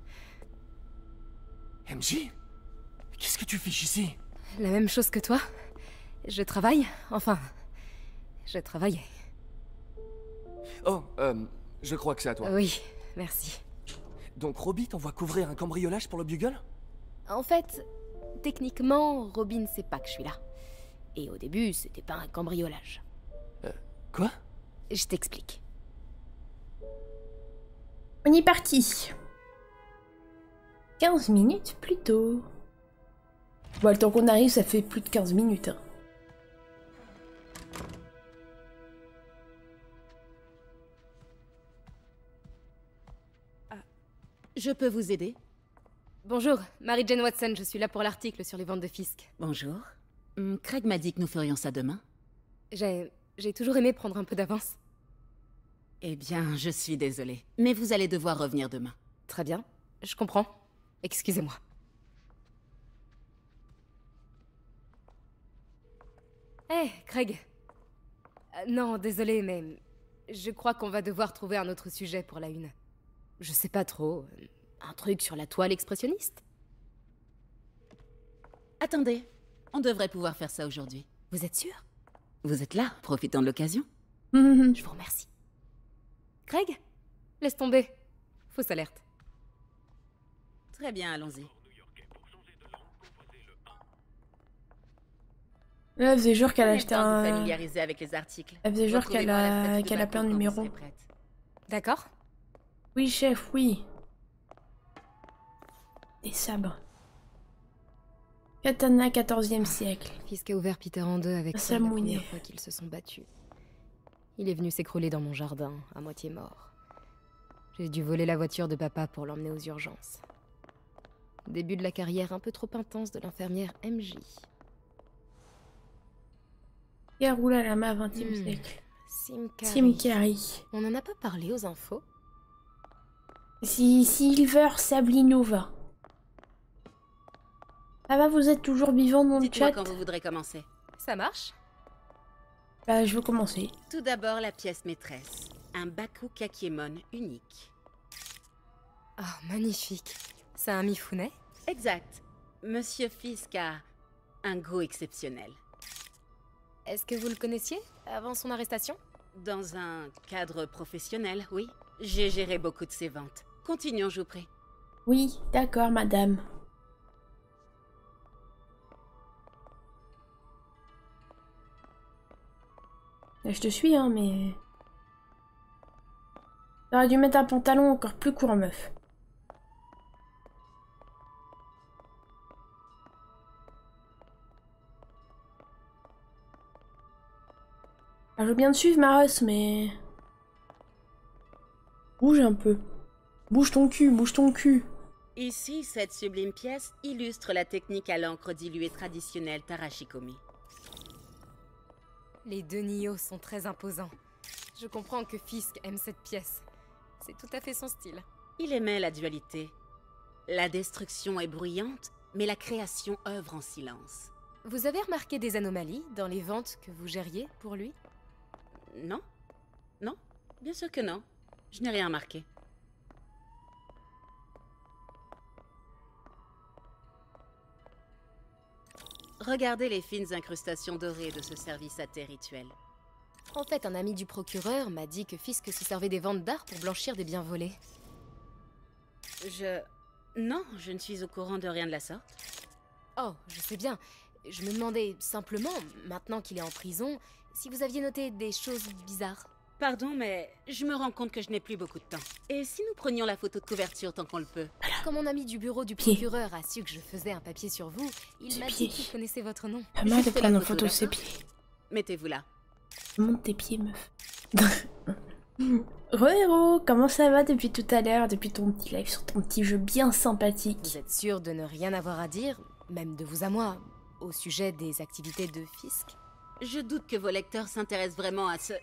M J? Qu'est-ce que tu fiches ici? La même chose que toi. Je travaille. Enfin, je travaillais. Oh, euh, je crois que c'est à toi. Oui, merci. Donc Robbie t'envoie couvrir un cambriolage pour le Bugle? En fait, techniquement, Robin sait pas que je suis là. Et au début, c'était pas un cambriolage. Euh, quoi? Je t'explique. On y est parti. quinze minutes plus tôt. Bon, le temps qu'on arrive, ça fait plus de quinze minutes. Hein. Je peux vous aider? Bonjour, Mary-Jane Watson, je suis là pour l'article sur les ventes de Fisk. Bonjour. Hum, Craig m'a dit que nous ferions ça demain. J'ai... j'ai toujours aimé prendre un peu d'avance. Eh bien, je suis désolée. Mais vous allez devoir revenir demain. Très bien, je comprends. Excusez-moi. Hé, hey, Craig. Euh, non, désolé, mais... je crois qu'on va devoir trouver un autre sujet pour la une. Je sais pas trop... un truc sur la toile expressionniste? Attendez, on devrait pouvoir faire ça aujourd'hui. Vous êtes sûr? Vous êtes là, profitant de l'occasion. Je vous remercie. Craig? Laisse tomber. Fausse alerte. Très bien, allons-y. Là, elle faisait jour qu'elle a acheté un... familiariser avec les articles. Elle faisait jour qu'elle a... qu'elle a plein de numéros. D'accord. Oui, chef, oui. Des sabres. Katana, quatorzième siècle. Fisk a ouvert Peter en deux avec ça la première fois qu'ils se sont battus. Il est venu s'écrouler dans mon jardin, à moitié mort. J'ai dû voler la voiture de papa pour l'emmener aux urgences. Début de la carrière un peu trop intense de l'infirmière M J. Et roule à la main, vingtième hmm. siècle. Sim Carrey. Sim Carrey. On n'en a pas parlé aux infos? Si Silver Sablinova. Ah bah vous êtes toujours vivant dans le chat? Dites-moi quand vous voudrez commencer. Ça marche? Bah je veux commencer. Tout d'abord la pièce maîtresse. Un Baku Kakiemon unique. Oh, magnifique. C'est un Mifune? Exact. Monsieur Fisk a un goût exceptionnel. Est-ce que vous le connaissiez avant son arrestation? Dans un cadre professionnel, oui. J'ai géré beaucoup de ses ventes. Continuons, je vous prie. Oui, d'accord, madame. Là, je te suis, hein, mais... T'aurais dû mettre un pantalon encore plus court, meuf. Ah, je veux bien te suivre, Maros, mais... Bouge un peu. Bouge ton cul, bouge ton cul. Ici, cette sublime pièce illustre la technique à l'encre diluée traditionnelle Tarashikomi. Les deux Nioh sont très imposants. Je comprends que Fisk aime cette pièce. C'est tout à fait son style. Il aimait la dualité. La destruction est bruyante, mais la création œuvre en silence. Vous avez remarqué des anomalies dans les ventes que vous gériez pour lui? Non. Non, bien sûr que non. Je n'ai rien remarqué. Regardez les fines incrustations dorées de ce service à thé rituel. En fait, un ami du procureur m'a dit que Fisk se servait des ventes d'art pour blanchir des biens volés. Je... Non, je ne suis au courant de rien de la sorte. Oh, je sais bien. Je me demandais simplement, maintenant qu'il est en prison, si vous aviez noté des choses bizarres. Pardon, mais je me rends compte que je n'ai plus beaucoup de temps. Et si nous prenions la photo de couverture tant qu'on le peut? Quand mon ami du bureau du procureur a su que je faisais un papier sur vous, il m'a dit qu'il connaissait votre nom. Pas mal de prendre en photo ses pieds. Mettez-vous là. Monte tes pieds, meuf. Re-héros, comment ça va depuis tout à l'heure, depuis ton petit live sur ton petit jeu bien sympathique? Vous êtes sûr de ne rien avoir à dire, même de vous à moi, au sujet des activités de Fisk? Je doute que vos lecteurs s'intéressent vraiment à ce...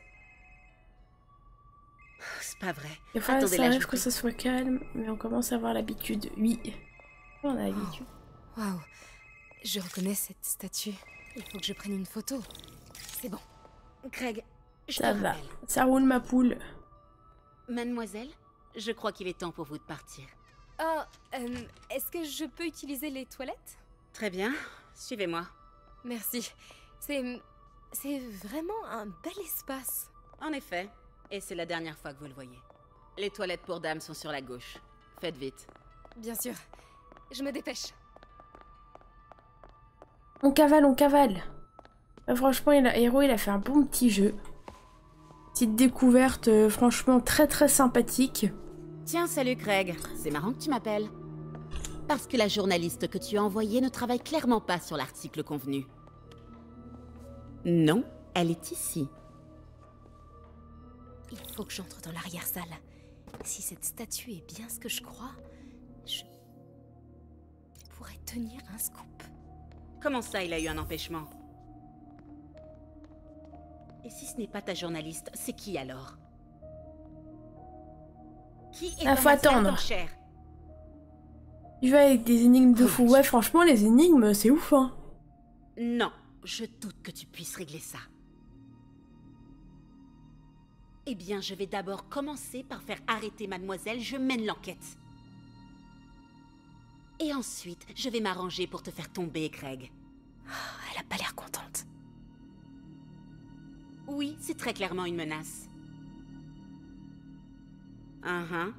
C'est pas vrai. Des fois, ça arrive que ça soit calme, mais on commence à avoir l'habitude. Oui. On a l'habitude. Waouh. Wow. Je reconnais cette statue. Il faut que je prenne une photo. C'est bon. Craig, je ça te va. rappelle. Ça roule, ma poule. Mademoiselle, je crois qu'il est temps pour vous de partir. Oh, euh, est-ce que je peux utiliser les toilettes? Très bien. Suivez-moi. Merci. C'est... c'est vraiment un bel espace. En effet. Et c'est la dernière fois que vous le voyez. Les toilettes pour dames sont sur la gauche. Faites vite. Bien sûr. Je me dépêche. On cavale, on cavale. Euh, franchement, il a, Héros, il a fait un bon petit jeu. Petite découverte, euh, franchement, très très sympathique. Tiens, salut Craig. C'est marrant que tu m'appelles. Parce que la journaliste que tu as envoyée ne travaille clairement pas sur l'article convenu. Non, elle est ici. Il faut que j'entre dans l'arrière-salle. Si cette statue est bien ce que je crois, Je pourrais tenir un scoop. Comment ça, il a eu un empêchement? Et si ce n'est pas ta journaliste, c'est qui alors? Qui est Ah, faut attendre. Cher? Tu vas avec des énigmes de fou. Ouais, franchement, les énigmes, c'est ouf, hein. Non, je doute que tu puisses régler ça. Eh bien, je vais d'abord commencer par faire arrêter mademoiselle, je mène l'enquête. Et ensuite, je vais m'arranger pour te faire tomber, Craig. Oh, elle a pas l'air contente. Oui, c'est très clairement une menace. Uh-huh.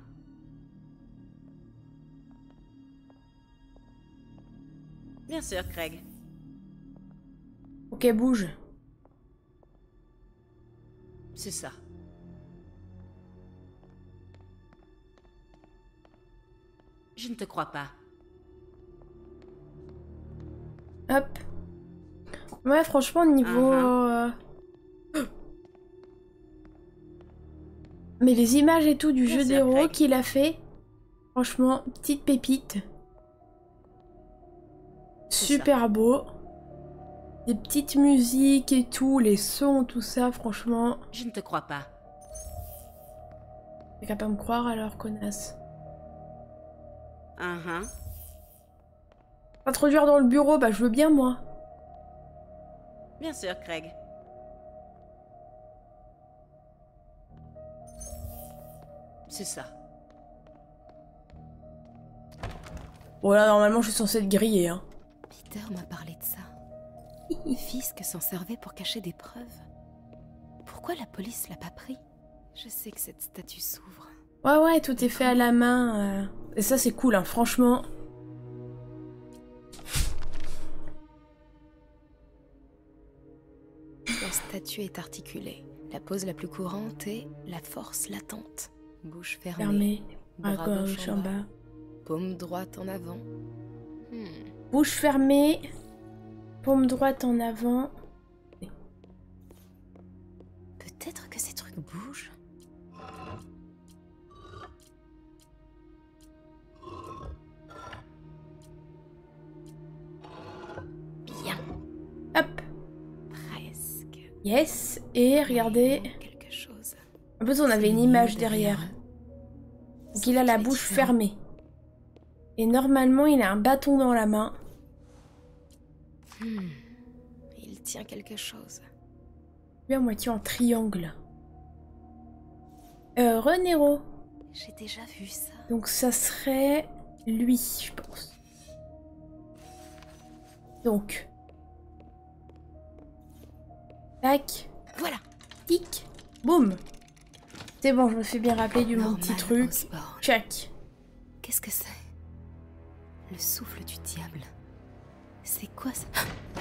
Bien sûr, Craig. Ok, bouge. C'est ça. Je ne te crois pas. Hop. Ouais, franchement, niveau... Uh-huh. euh... Mais les images et tout du Bien jeu sûr, des héros Craig. qu'il a fait, franchement, petite pépite. Super ça. beau. Des petites musiques et tout, les sons, tout ça, franchement... Je ne te crois pas. T'es capable de me croire alors, connasse. Uh-huh. Introduire dans le bureau, bah je veux bien, moi. Bien sûr, Craig. C'est ça. Bon là, normalement, je suis censée être grillée, hein. Peter m'a parlé de ça. Fisk s'en servait pour cacher des preuves. Pourquoi la police l'a pas pris? Je sais que cette statue s'ouvre. Ouais, ouais, tout est fait à la main. euh. Et ça, c'est cool, hein, franchement. La statue est articulée. La pose la plus courante est la force latente. Bouche fermée. Fermé. À Bras gauche, gauche en en bas. bas. Paume droite en avant. Hmm. Bouche fermée. Paume droite en avant. Peut-être que ces trucs bougent. Bien. Hop. Presque. Yes. Et regardez. Il manque quelque chose. En plus, on avait C'est une mieux image derrière. derrière. Donc il a la qu'il est bouche différent. fermée. Et normalement, il a un bâton dans la main. Hmm. Il tient quelque chose. Lui à moitié en triangle. Euh, Renero. J'ai déjà vu ça. Donc ça serait lui, je pense. Donc. Tac. Voilà. Tic. Boum. C'est bon, je me fais bien rappeler du mon Norman petit truc. Osborn. Check. Qu'est-ce que c'est? Le souffle du diable. C'est quoi ça?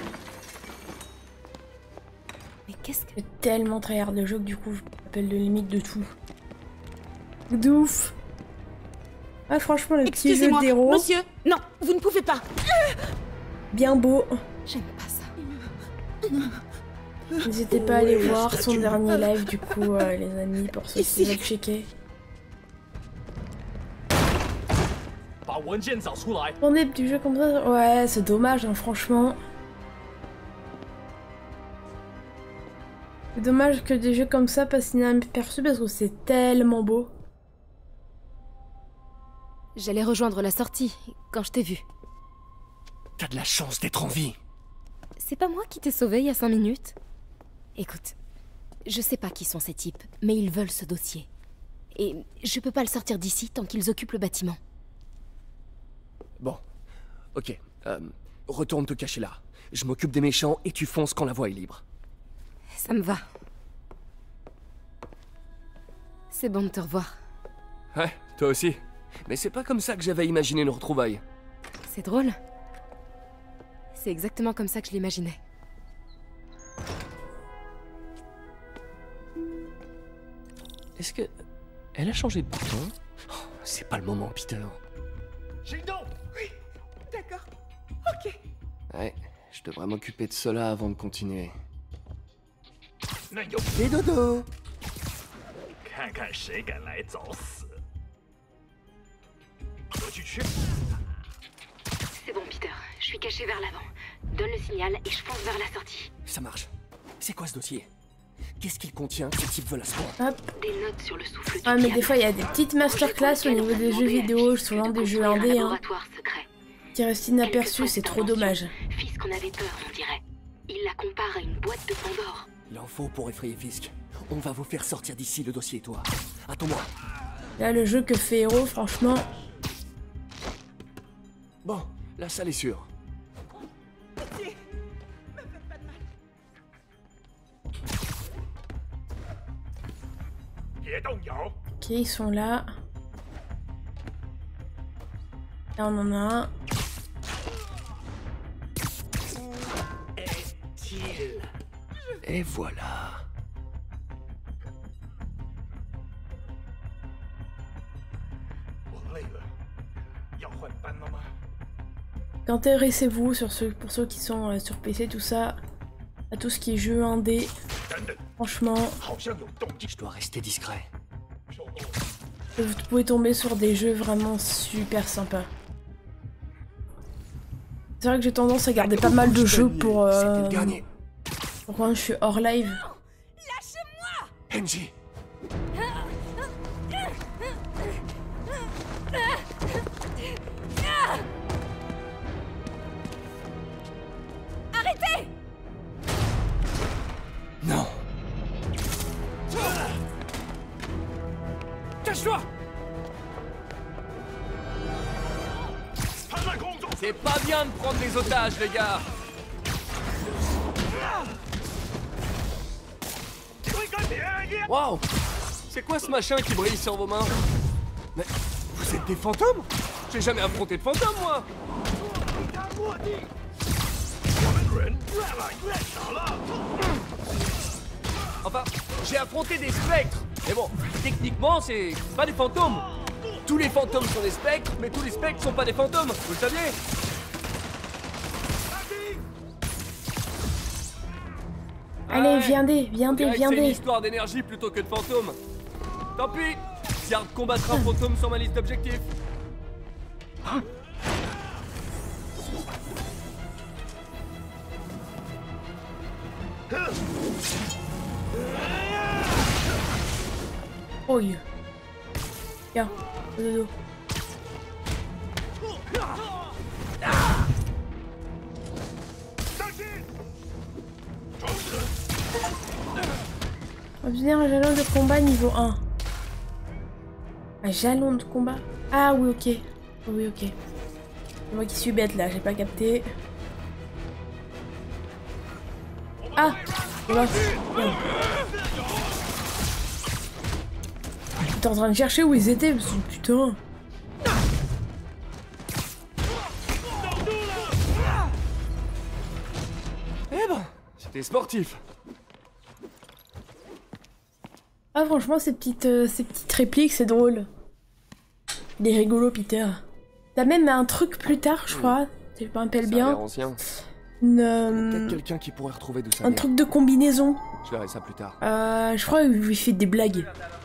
Mais qu'est-ce que... C'est tellement tryhard le jeu que du coup je m'appelle de limite de tout. De ouf. Ah franchement le petit jeu Excusez-moi, d'héros. monsieur. Non, vous ne pouvez pas. Bien beau. J'aime pas ça. N'hésitez pas à aller voir son dernier live du coup euh, les amis pour ceux qui veulent checker. On est du jeu comme ça. Ouais c'est dommage hein, franchement. C'est dommage que des jeux comme ça passent inaperçus parce que c'est tellement beau. J'allais rejoindre la sortie quand je t'ai vu. T'as de la chance d'être en vie. C'est pas moi qui t'ai sauvé il y a cinq minutes. Écoute, je sais pas qui sont ces types, mais ils veulent ce dossier. Et je peux pas le sortir d'ici tant qu'ils occupent le bâtiment. Bon, ok. Euh, retourne te cacher là. Je m'occupe des méchants et tu fonces quand la voie est libre. Ça me va. C'est bon de te revoir. Ouais, toi aussi. Mais c'est pas comme ça que j'avais imaginé nos retrouvailles. C'est drôle. C'est exactement comme ça que je l'imaginais. Est-ce que... Elle a changé de bouton? Oh, c'est pas le moment, Peter. Oui, d'accord. Ok. Ouais, je devrais m'occuper de cela avant de continuer. Et dodo. C'est bon, Peter. Je suis caché vers l'avant. Donne le signal et je fonce vers la sortie. Ça marche. C'est quoi ce dossier? Qu'est-ce qu'il contient que ce type veut la sport? Hop. Des notes sur le souffle du Ah mais diable. des fois il y a des petites masterclass au niveau des jeux vidéo, souvent des jeux indés, hein, qui restent inaperçus, c'est trop dommage. Fisk en avait peur, on dirait. Il la compare à une boîte de Pandore. Il en faut pour effrayer Fisk. On va vous faire sortir d'ici le dossier, toi. Attends-moi. Là le jeu que fait Hero, franchement... Bon, la salle est sûre. Pitié, me faites pas de mal. Ok, ils sont là. Là on en a un. Et voilà. Intéressez-vous sur ceux, pour ceux qui sont euh, sur P C, tout ça, à tout ce qui est jeu indé. Franchement, Je dois rester discret. vous pouvez tomber sur des jeux vraiment super sympas. C'est vrai que j'ai tendance à garder pas mal de jeux pour, euh, pour quand je suis hors live. Lâchez-moi! Angie. Arrêtez! Non. Cache-toi! C'est pas bien de prendre des otages, les gars. Waouh! C'est quoi ce machin qui brille sur vos mains? Mais vous êtes des fantômes? J'ai jamais affronté de fantômes, moi! Enfin, j'ai affronté des spectres. Mais bon, techniquement, c'est pas des fantômes. Tous les fantômes sont des spectres, mais tous les spectres sont pas des fantômes. Vous le saviez? Allez, viendez, viendez, C'est une viendez. histoire d'énergie plutôt que de fantômes. Tant pis, Garde combattre un fantôme sur ma liste d'objectifs. Oh yeah. Tiens, le dos. Obtenir un jalon de combat niveau un. Un jalon de combat? Ah oui, ok. Oui, ok. C'est moi qui suis bête là, j'ai pas capté. Ah! Là. J'étais en train de chercher où ils étaient, parce que putain. Eh ben, c'était sportif. Ah franchement ces petites, euh, ces petites répliques c'est drôle. Il est rigolo Peter. T'as même un truc plus tard je crois, si je me rappelle bien. Ancien. Une, euh, Peut-être quelqu'un qui pourrait retrouver d'où ça un vient. truc de combinaison. Je verrai ça plus tard. Euh, je crois qu'il lui fait des blagues.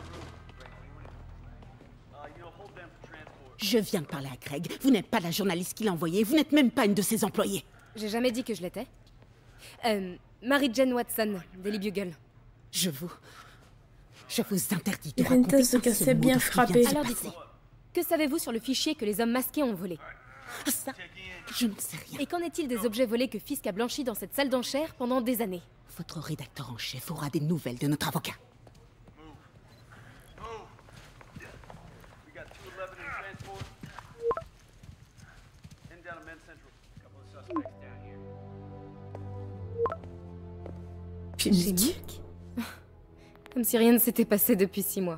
Je viens de parler à Craig. Vous n'êtes pas la journaliste qu'il a envoyée. Vous n'êtes même pas une de ses employées. J'ai jamais dit que je l'étais. Euh, Mary-Jane Watson, Daily Bugle. Je vous... Je vous interdis de Il fait une raconter tasse de un seul café mot bien de ce qui vient de frappée. se Alors passer. dites-moi, que savez-vous sur le fichier que les hommes masqués ont volé? Ah, ça, je ne sais rien. Et qu'en est-il des objets volés que Fisk a blanchis dans cette salle d'enchères pendant des années? Votre rédacteur en chef aura des nouvelles de notre avocat. Chimique. Comme si rien ne s'était passé depuis six mois.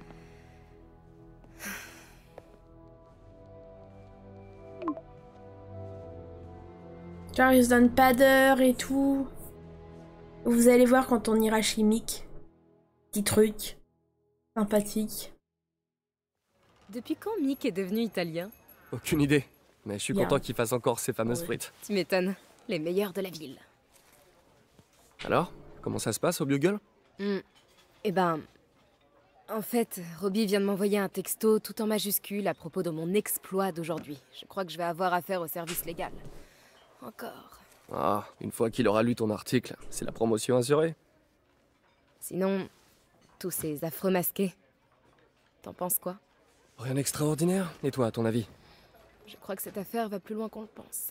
Genre ils se donnent pas d'heure et tout. Vous allez voir quand on ira chimique. Petit truc. Sympathique. Depuis quand Mick est devenu italien? Aucune idée. Mais je suis Bien. content qu'il fasse encore ses fameuses Oui. frites. Tu m'étonnes. Les meilleurs de la ville. Alors, comment ça se passe au Bugle? Hmm. Eh ben... En fait, Robbie vient de m'envoyer un texto tout en majuscule à propos de mon exploit d'aujourd'hui. Je crois que je vais avoir affaire au service légal. Encore. Ah, une fois qu'il aura lu ton article, c'est la promotion assurée. Sinon, tous ces affreux masqués. T'en penses quoi? Rien d'extraordinaire. Et toi, à ton avis? Je crois que cette affaire va plus loin qu'on le pense.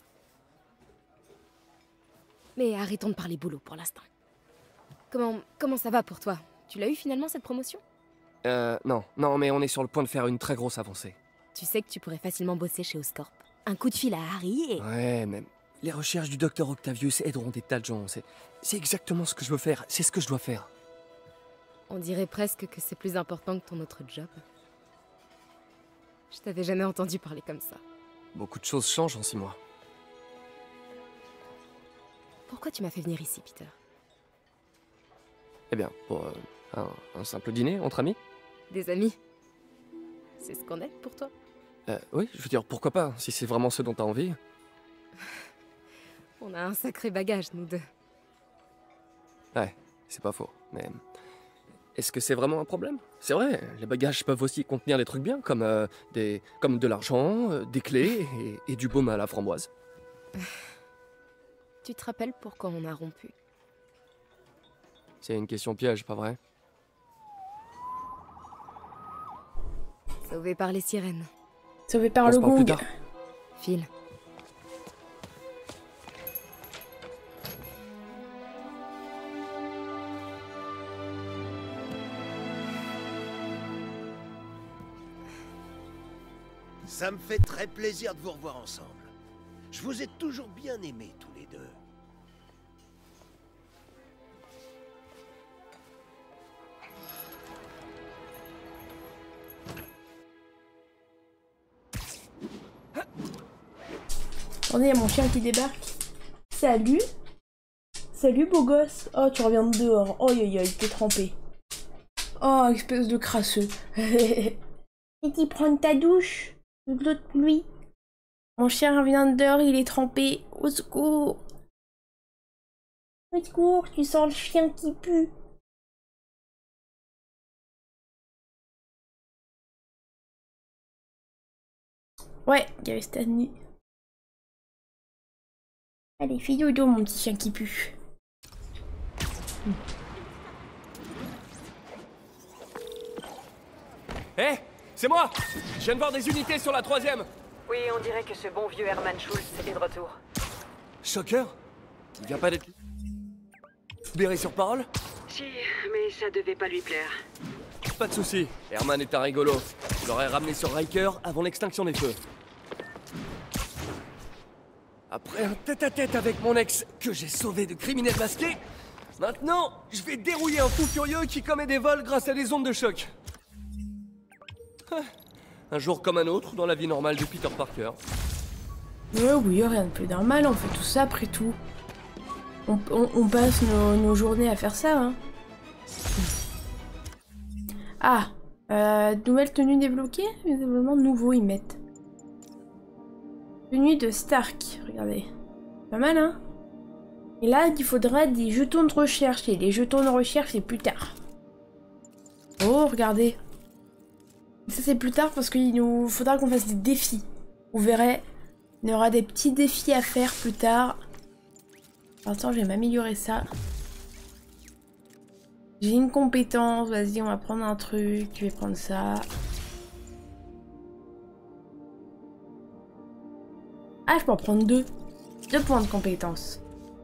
Mais arrêtons de parler boulot pour l'instant. Comment, comment ça va pour toi? Tu l'as eu finalement cette promotion? Euh, non, non, mais on est sur le point de faire une très grosse avancée. Tu sais que tu pourrais facilement bosser chez Oscorp. Un coup de fil à Harry et... Ouais, mais les recherches du docteur Octavius aideront des tas de gens. C'est, c'est exactement ce que je veux faire. C'est ce que je dois faire. On dirait presque que c'est plus important que ton autre job. Je t'avais jamais entendu parler comme ça. Beaucoup de choses changent en six mois. Pourquoi tu m'as fait venir ici, Peter? Eh bien, pour euh, un, un simple dîner entre amis. Des amis? C'est ce qu'on est pour toi? Euh, oui, je veux dire, pourquoi pas, si c'est vraiment ce dont t'as envie. On a un sacré bagage, nous deux. Ouais, c'est pas faux, mais... Est-ce que c'est vraiment un problème? C'est vrai, les bagages peuvent aussi contenir des trucs bien, comme, euh, des, comme de l'argent, euh, des clés et, et du baume à la framboise. Tu te rappelles pourquoi on a rompu? C'est une question piège, pas vrai? Sauvé par les sirènes. Sauvé par le gong. Phil. Ça me fait très plaisir de vous revoir ensemble. Je vous ai toujours bien aimés tous les deux. Attendez, il y a mon chien qui débarque. Salut. Salut beau gosse. Oh, tu reviens de dehors. Oh, yo, yo, il t'est trempé. Oh, espèce de crasseux. Et tu prends ta douche de l'autre pluie. Mon chien revient de dehors, il est trempé. Au secours. Au secours, tu sens le chien qui pue. Ouais, il y avait Stanley. Allez, fais dodo, mon petit chien qui pue. Hé, hey, c'est moi! Je viens de voir des unités sur la troisième! Oui, on dirait que ce bon vieux Hermann Schultz est de retour. Shocker? Il vient pas d'être libéré sur parole? Si, mais ça devait pas lui plaire. Pas de soucis, Hermann est un rigolo. Je l'aurais ramené sur Riker avant l'extinction des feux. Après un tête-à-tête avec mon ex que j'ai sauvé de criminels masqués, maintenant, je vais dérouiller un fou furieux qui commet des vols grâce à des ondes de choc. Un jour comme un autre dans la vie normale de Peter Parker. Ouais, oui, rien de plus normal, on fait tout ça après tout. On, on, on passe nos, nos journées à faire ça, hein. Ah, euh, nouvelle tenue débloquée? Visiblement nouveau, ils mettent. Tenue de Stark, regardez. Pas mal, hein. Et là, il faudra des jetons de recherche. Et les jetons de recherche, c'est plus tard. Oh, regardez. Ça, c'est plus tard parce qu'il nous faudra qu'on fasse des défis. Vous verrez, il y aura des petits défis à faire plus tard. Pour l'instant, je vais m'améliorer ça. J'ai une compétence. Vas-y, on va prendre un truc. Je vais prendre ça. Ah, je peux en prendre deux. Deux points de compétence.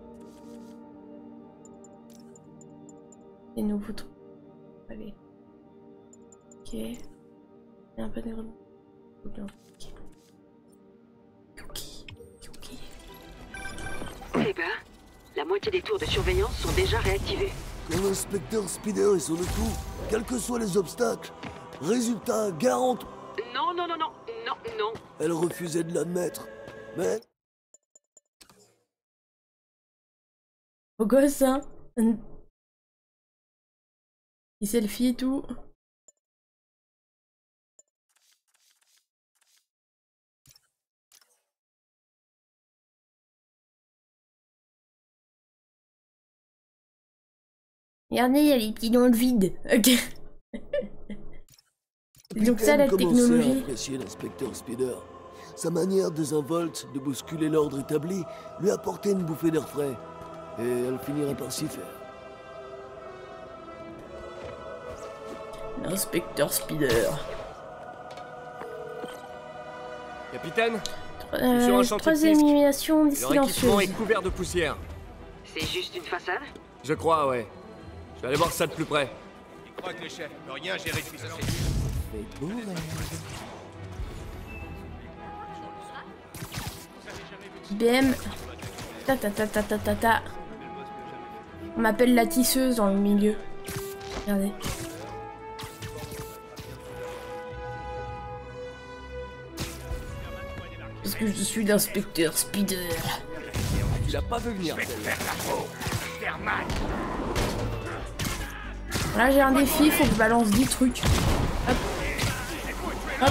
Et nouveaux trucs. Allez. Ok. Il y a un peu de... Ok. Ok. Ok. Eh ben, la moitié des tours de surveillance sont déjà réactivées. Que l'inspecteur Spider est sur le coup, quels que soient les obstacles. Résultat, garante. Non, non, non, non, non, non. Elle refusait de l'admettre. Mais... Au gosse, hein. Et selfie et tout. Regardez, il y a les petits dans le vide. Ok. Donc ça, la technologie. À apprécier l'inspecteur Spider. Sa manière désinvolte de bousculer l'ordre établi lui apportait une bouffée d'air frais. Et elle finirait par s'y faire. L'inspecteur Spider. Capitaine, euh, sur un chantier troisième élimination Leur équipement silencieuse. est couvert de poussière. C'est juste une façade? Je crois, ouais. Je vais aller voir ça de plus près. Je crois que le chef ne peut rien gérer depuis sa cellule. Fais beau, B M. Ta ta ta ta ta ta ta. On m'appelle la tisseuse dans le milieu. Regardez. Parce que je suis l'inspecteur Spider. Tu l'as pas vu venir. Là j'ai un défi, faut que je balance dix trucs. Hop. Hop.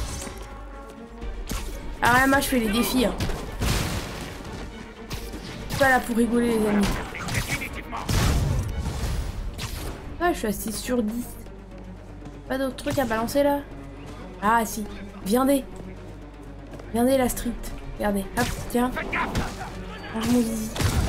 Ah ouais, moi je fais les défis. Hein. Je suis pas là pour rigoler les amis. Ah, je suis à six sur dix. Pas d'autres trucs à balancer là? Ah si. Viendez. Viendez la street. Regardez. Hop, tiens. Mange mon zizi.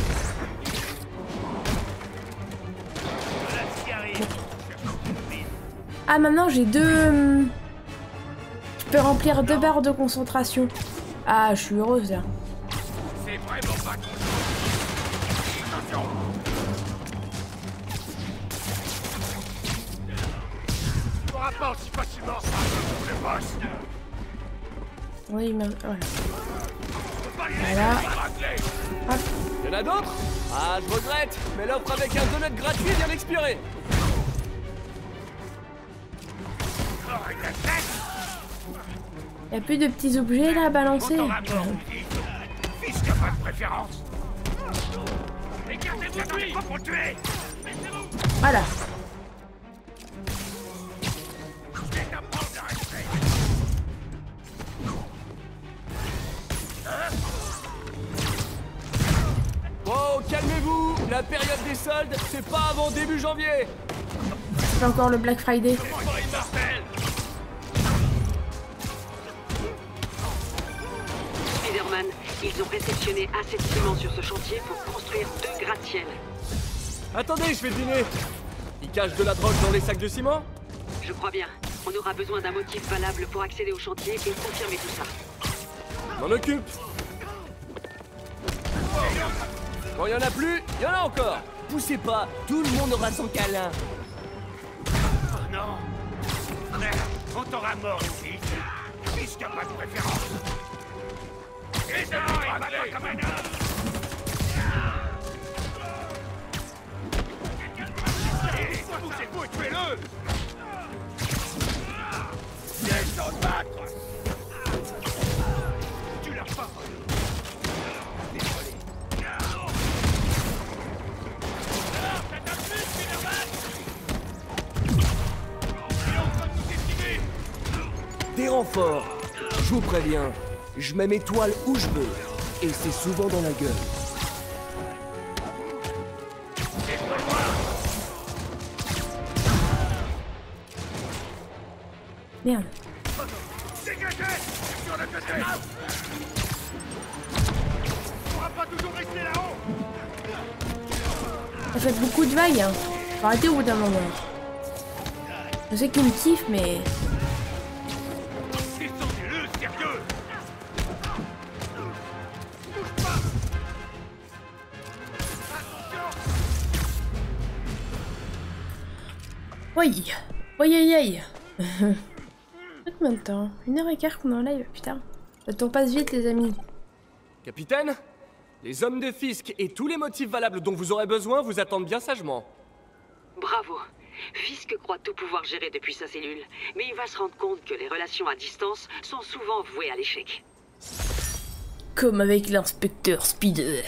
Ah, maintenant j'ai deux... Je peux remplir deux barres de concentration. Ah, je suis heureuse là. C'est vraiment pas attention. Tu n'auras pas aussi facilement ça pour le boss. Oui, mais voilà. Voilà. Hop. Y'en a d'autres? Ah, je regrette, mais l'offre avec un donut gratuit vient d'expirer. Y'a plus de petits objets là à balancer. Fils qui a pas de préférence. Écartez-vous de lui pour le tuer. Voilà. Oh, calmez-vous. La période des soldes, c'est pas avant début janvier. C'est pas encore le Black Friday. Spider-Man, ils ont réceptionné assez de ciment sur ce chantier pour construire deux gratte-ciel. Attendez, je vais deviner. Ils cachent de la drogue dans les sacs de ciment? Je crois bien. On aura besoin d'un motif valable pour accéder au chantier et confirmer tout ça. M'en occupe. Quand il y en a plus, il y en a encore. Poussez pas, tout le monde aura son câlin. Oh non. Frère, on t'aura mort ici. Fils qui a pas de préférence. Et ça va pas comme un homme. Poussez-vous et tuez-le. Laisse-toi battre. Tu l'as pas. Des renforts. Je vous préviens, je mets mes toiles où je veux. Et c'est souvent dans la gueule. Merde. Dégagez sur le côté. On pourra pas toujours rester là-haut. Ça fait beaucoup de vagues. Hein. Faut arrêter au bout d'un moment. Je sais qu'il me kiffe, mais... Descendez-le, sérieux. Oui. Oui, aïe, aïe. Combien de temps? Une heure et quart qu'on est en live, putain. Le temps passe vite, les amis. Capitaine, les hommes de Fisk et tous les motifs valables dont vous aurez besoin vous attendent bien sagement. Bravo. Fisk croit tout pouvoir gérer depuis sa cellule, mais il va se rendre compte que les relations à distance sont souvent vouées à l'échec. Comme avec l'inspecteur Spider.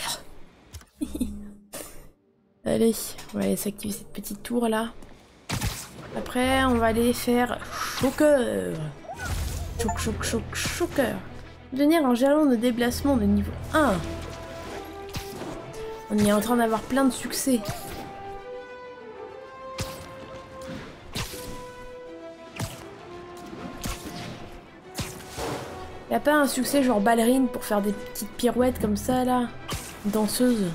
Allez, on va aller s'activer cette petite tour là. Après, on va aller faire Choqueur. Choc, choc, choc, Choqueur. Obtenir un jalon de déplacement de niveau un. On est en train d'avoir plein de succès. T'as pas un succès genre ballerine pour faire des petites pirouettes comme ça là? Danseuse.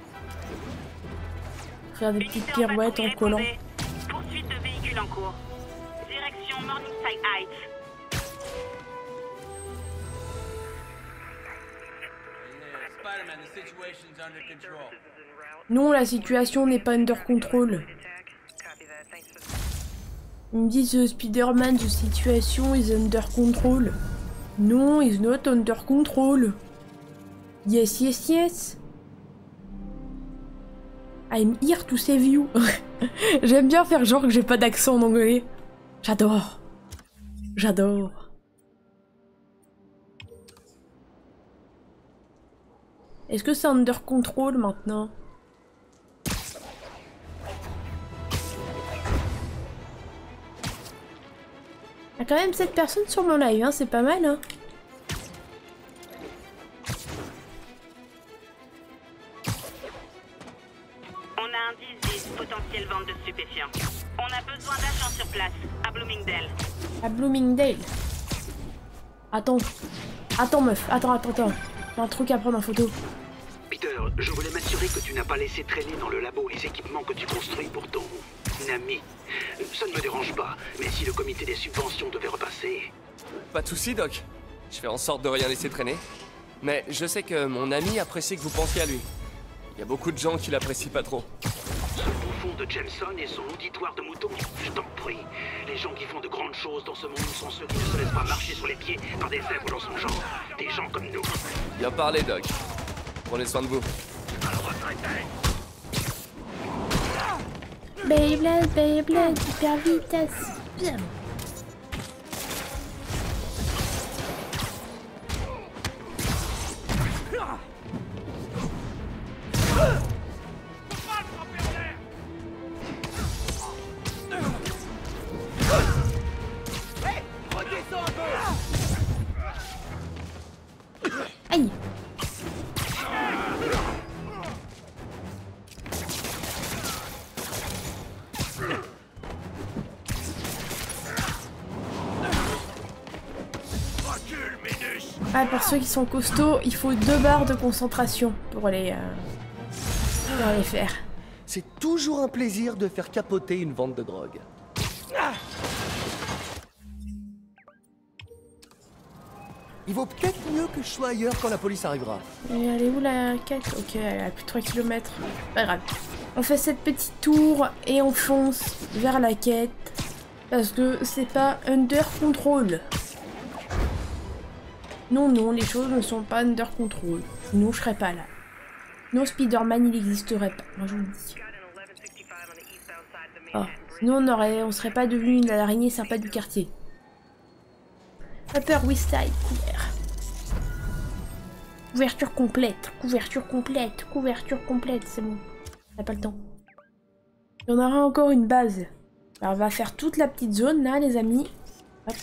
Faire des petites pirouettes en collant. Poursuite de véhicule en cours. Direction Morningside Heights. Non, la situation n'est pas under control. Ils me disent euh, Spider-Man, the situation is under control. Non, it's not under control. Yes, yes, yes. I'm here to save you. J'aime bien faire genre que j'ai pas d'accent en anglais. J'adore. J'adore. Est-ce que c'est under control maintenant? Il y a quand même sept personnes sur mon live, hein, c'est pas mal, hein. On a un dix dix, potentiel vente de stupéfiants. On a besoin d'agents sur place, à Bloomingdale. À Bloomingdale. Attends. Attends, meuf. Attends, attends, attends. J'ai un truc à prendre en photo. Peter, je voulais m'assurer que tu n'as pas laissé traîner dans le labo les équipements que tu construis pour ton ami. Ça ne me dérange pas, mais si le comité des subventions devait repasser... Pas de soucis, Doc. Je fais en sorte de rien laisser traîner. Mais je sais que mon ami apprécie que vous pensiez à lui. Il y a beaucoup de gens qui l'apprécient pas trop. Ce bouffon de Jameson et son auditoire de moutons, je t'en prie. Les gens qui font de grandes choses dans ce monde sont ceux qui ne se laissent pas marcher sur les pieds par des zèbres dans son genre. Des gens comme nous. Bien parlé, Doc. Prenez soin de vous. Beyblade, Beyblade, hyper vitesse. Bien. Aïe. Ah, pour ceux qui sont costauds, il faut deux barres de concentration pour les, euh, pour les faire. C'est toujours un plaisir de faire capoter une vente de drogue. Il vaut peut-être mieux que je sois ailleurs quand la police arrivera. Et elle est où la quête? Ok, elle a plus de trois kilomètres. Pas grave. On fait cette petite tour et on fonce vers la quête. Parce que c'est pas under control. Non, non, les choses ne sont pas under control. Sinon, je serais pas là. Non, Spider-Man, il n'existerait pas. Moi, je vous le dis. Oh. Sinon, on aurait, on serait pas devenu l'araignée sympa du quartier. Upper West Side, couvert. Couverture complète, couverture complète, couverture complète, c'est bon. On n'a pas le temps. Il y en aura encore une base. Alors, on va faire toute la petite zone, là, les amis. Hop.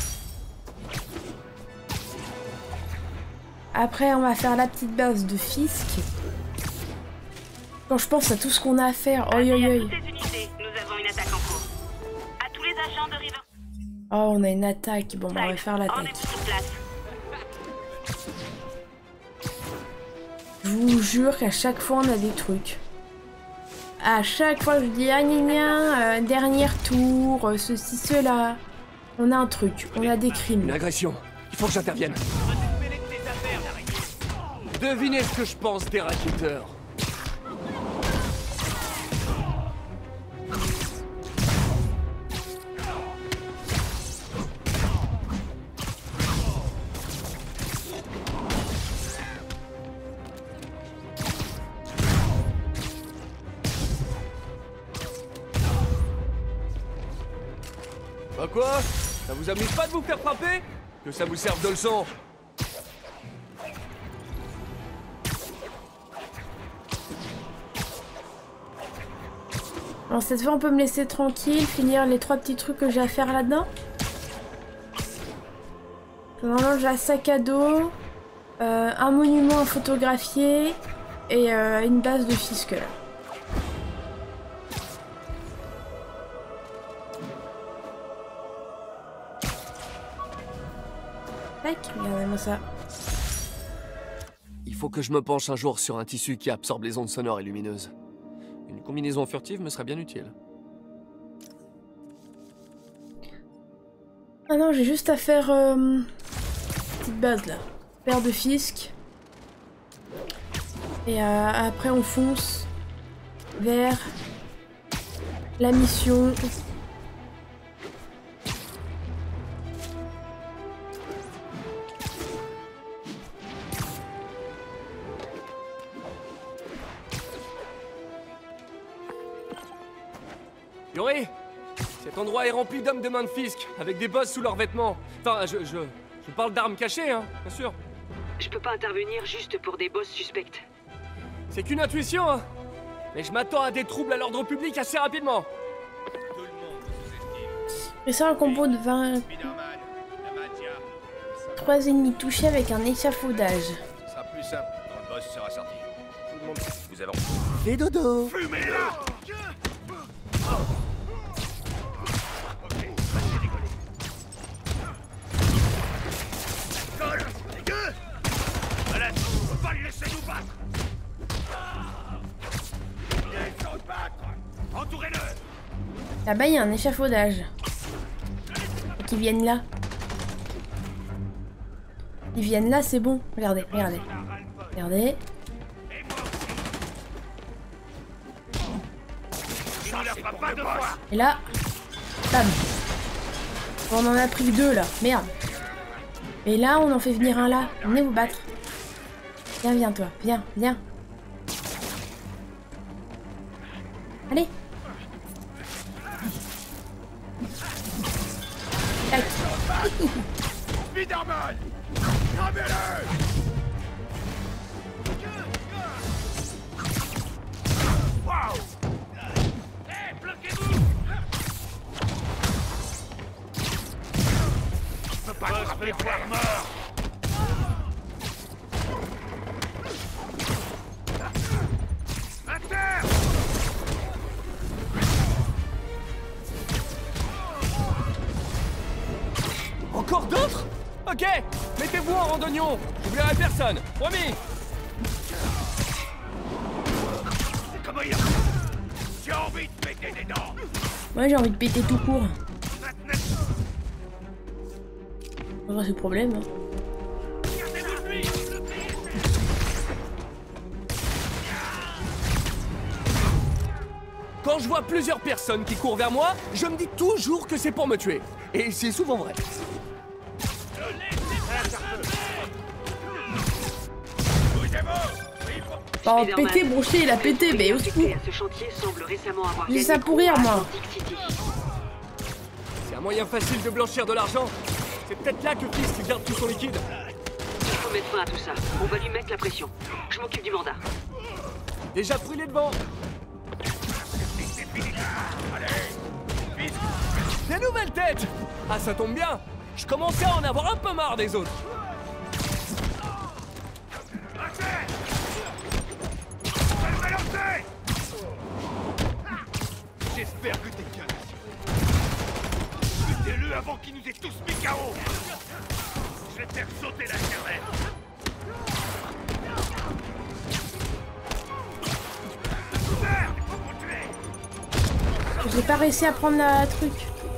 Après, on va faire la petite base de Fisk. Quand je pense à tout ce qu'on a à faire, oi oi oi. Nous avons une attaque en cours. À tous les agents de River. Oh, on a une attaque. Bon, bah, on va faire l'attaque. Je vous jure qu'à chaque fois, on a des trucs. À chaque fois, je dis ah gna gna, euh, dernier tour, euh, ceci, cela. On a un truc, on a des crimes. Une agression. Il faut que j'intervienne. Devinez ce que je pense des racketteurs. Bah quoi? Ça vous amuse pas de vous faire frapper? Que ça vous serve de leçon. Alors cette fois on peut me laisser tranquille, finir les trois petits trucs que j'ai à faire là-dedans. Normalement j'ai un sac à dos, euh, un monument à photographier et euh, une base de Fisk là. Tac, regardez-moi ça. Il faut que je me penche un jour sur un tissu qui absorbe les ondes sonores et lumineuses. Une combinaison furtive me serait bien utile. Ah non, j'ai juste à faire... Euh, petite base là. Paire de fisc. Et euh, après on fonce vers la mission. Yuri, cet endroit est rempli d'hommes de main de fisc, avec des boss sous leurs vêtements. Enfin, je, je, je parle d'armes cachées, hein, bien sûr. Je peux pas intervenir juste pour des boss suspects. C'est qu'une intuition, hein. Mais je m'attends à des troubles à l'ordre public assez rapidement. Et ça, un combo de vingt... trois ennemis touchés avec un échafaudage. Ce sera plus simple quand le boss sera sorti. Tout le monde, vous avez... Fais dodo. Fumez-la. Voilà, on va pas le laisser nous battre. Laissons se battre. Entourez-le. Là-bas, il y a un échafaudage. Et qu'ils viennent là. Ils viennent là, c'est bon. Regardez, regardez. Regardez. Et là, bam. On en a pris deux là, merde. Et là, on en fait venir un là. Venez vous battre. Viens, viens toi, viens, viens. Allez. Tac. Spider-Man, cramez-le. Waouh. Hé, bloquez-vous. Je peux pas attraper voir mort. À terre. Encore d'autres? Ok, mettez-vous en randonnion. J'oublierai personne, promis. Comment il a... J'ai envie de péter des dents. Moi j'ai envie de péter tout court. C'est le problème. Hein. Quand je vois plusieurs personnes qui courent vers moi, je me dis toujours que c'est pour me tuer. Et c'est souvent vrai. Oh, pété, broché, il a pété, mais au secours. J'ai ça pour rire, moi. C'est un moyen facile de blanchir de l'argent. C'est peut-être là que Fisk garde tout son liquide. Il faut mettre fin à tout ça. On va lui mettre la pression. Je m'occupe du mandat. Déjà brûlé devant. Des nouvelles têtes. Ah, ça tombe bien. Je commençais à en avoir un peu marre des autres. J'espère que t'es calme. Butez-le avant qu'il nous ait tous mis K O. Je vais te faire sauter la cervelle. Merde, il faut me tuer. J'ai pas réussi à prendre la truc.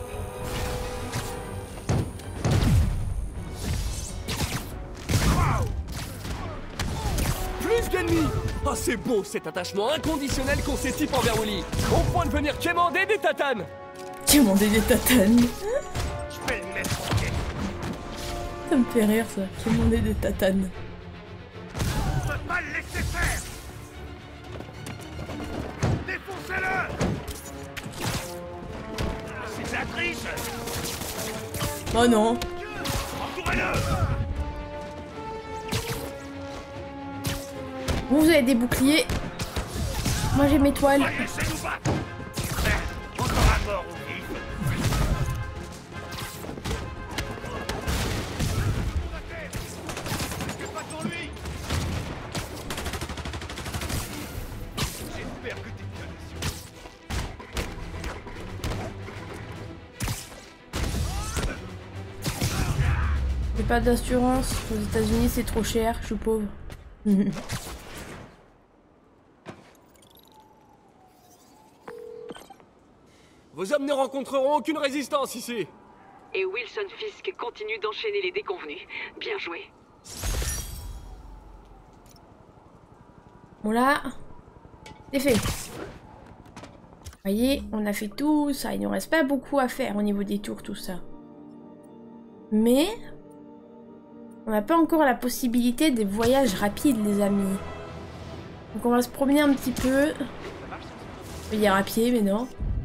Plus d'ennemis. Oh, c'est beau cet attachement inconditionnel qu'ont ces types envers Wooly. Au point de venir quémander des tatanes. Quémander des tatanes. Je vais le mettre en quai. Ça me fait rire ça. Quémander des tatanes. On peut pas le laisser faire. Défoncez-le. C'est de la triche. Oh non. Entourez-le. Vous, vous avez des boucliers. Moi j'ai mes toiles. Laissez-nous battre. On sera mort au vif. Pas devant lui. J'espère que t'es calme. J'ai pas d'assurance. Aux États-Unis, c'est trop cher. Je suis pauvre. Vos hommes ne rencontreront aucune résistance ici. Et Wilson Fisk continue d'enchaîner les déconvenus. Bien joué. Bon là, c'est fait. Vous voyez, on a fait tout ça. Il ne reste pas beaucoup à faire au niveau des tours, tout ça. Mais on n'a pas encore la possibilité des voyages rapides, les amis. Donc on va se promener un petit peu. Je peux dire à pied, mais non.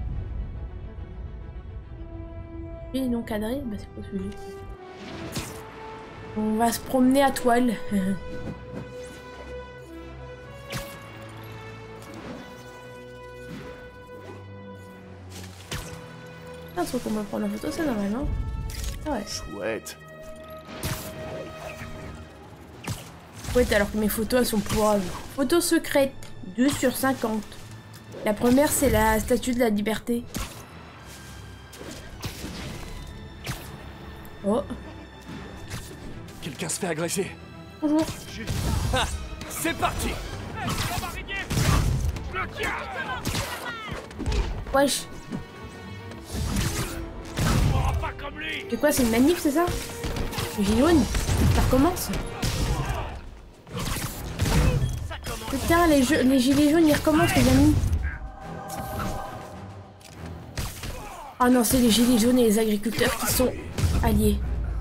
Et non cadré, bah c'est pas ce sujet. On va se promener à toile. Un truc qu'on va prendre en photo, c'est normal, non? Ah ouais. Chouette. Chouette, alors que mes photos, elles sont pourrables. Photo secrète, deux sur cinquante. La première, c'est la statue de la liberté. Oh. Quelqu'un se fait agresser. Bonjour. Ah, c'est parti. Wesh. C'est quoi, c'est une manif, c'est ça? Les gilets jaunes? Ça recommence? Putain, les, jeux, les gilets jaunes, ils recommencent, les amis. Ah non, c'est les gilets jaunes et les agriculteurs qui sont alliés.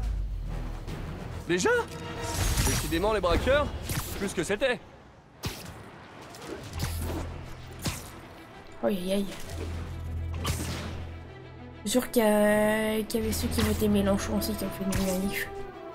Déjà? Décidément, les braqueurs, plus que c'était. Oh aïe aïe. Je suis sûr qu'il y, a... qu'il y avait ceux qui votaient Mélenchon aussi qui ont fait une manif.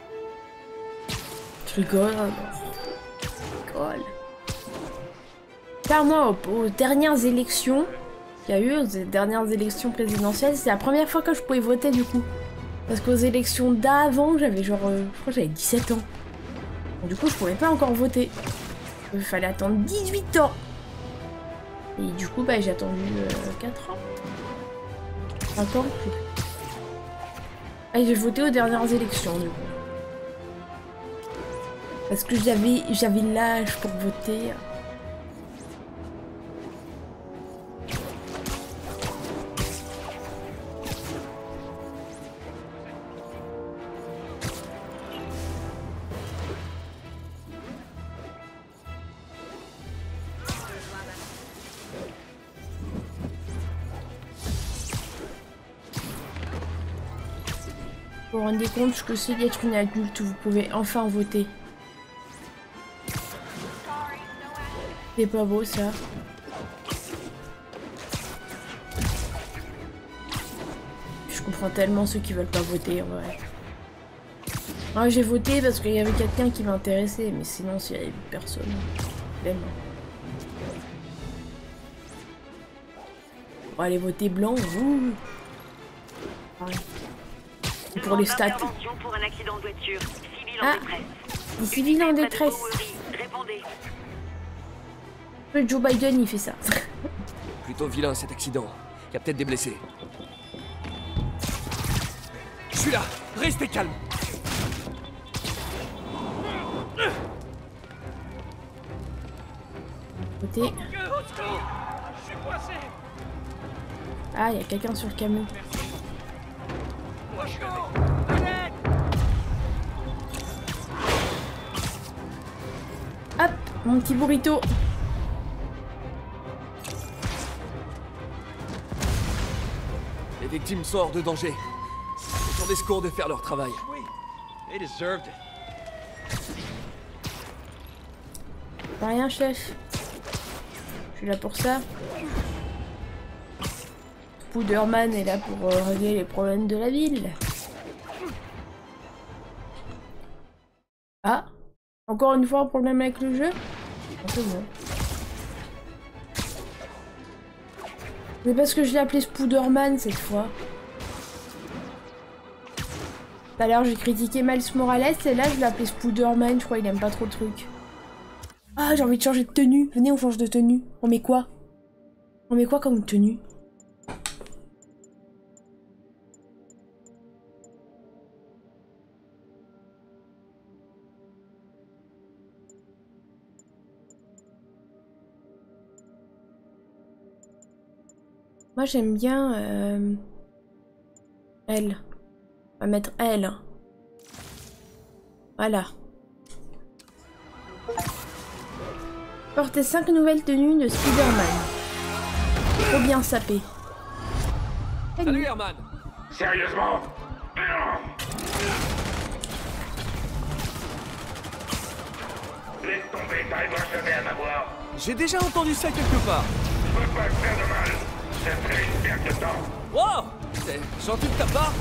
Je rigole, alors. Je rigole. Car moi, aux, aux dernières élections qu'il y a eu, aux dernières élections présidentielles, c'est la première fois que je pouvais voter du coup. Parce qu'aux élections d'avant, j'avais genre, euh, je crois que j'avais dix-sept ans. Donc, du coup, je pouvais pas encore voter. Il fallait attendre dix-huit ans. Et du coup, bah, j'ai attendu euh, quatre ans. cinq ans plus. Et j'ai voté aux dernières élections, du coup. Parce que j'avais j'avais l'âge pour voter. Vous vous rendez compte ce que c'est d'être une adulte, vous pouvez enfin voter. C'est pas beau ça. Je comprends tellement ceux qui veulent pas voter en vrai. Ah, j'ai voté parce qu'il y avait quelqu'un qui m'intéressait, mais sinon s'il y avait personne, même. On va aller voter blanc, ouh. Ouais. Pour les stats. Pour un accident de voiture. Civil en ah, détresse. des civils en détresse. Répondez. Le Joe Biden, il fait ça. Plutôt vilain cet accident. Il y a peut-être des blessés. Je suis là. Restez calme. Côté. Ah, il y a quelqu'un sur le camion. Hop, mon petit burrito. Les victimes sont hors de danger. C'est des secours de faire leur travail. Pas rien, chef. Je suis là pour ça. Spider-Man est là pour euh, régler les problèmes de la ville. Ah, encore une fois un problème avec le jeu. C'est bon. C'est parce que je l'ai appelé Spider-Man cette fois. Tout à l'heure j'ai critiqué Miles Morales et là je l'ai appelé Spider-Man, je crois il aime pas trop le truc. Ah, j'ai envie de changer de tenue. Venez, on change de tenue. On met quoi? On met quoi comme tenue? Moi j'aime bien euh... elle. On va mettre elle. Voilà. Portez cinq nouvelles tenues de Spider-Man. Trop bien sapé. Salut Herman. Sérieusement? Laisse tomber, t'arriveras jamais à m'avoir. J'ai déjà entendu ça quelque part. Je peux pas te faire de mal. Ça serait une perte de temps. Wow! C'est gentil de ta part.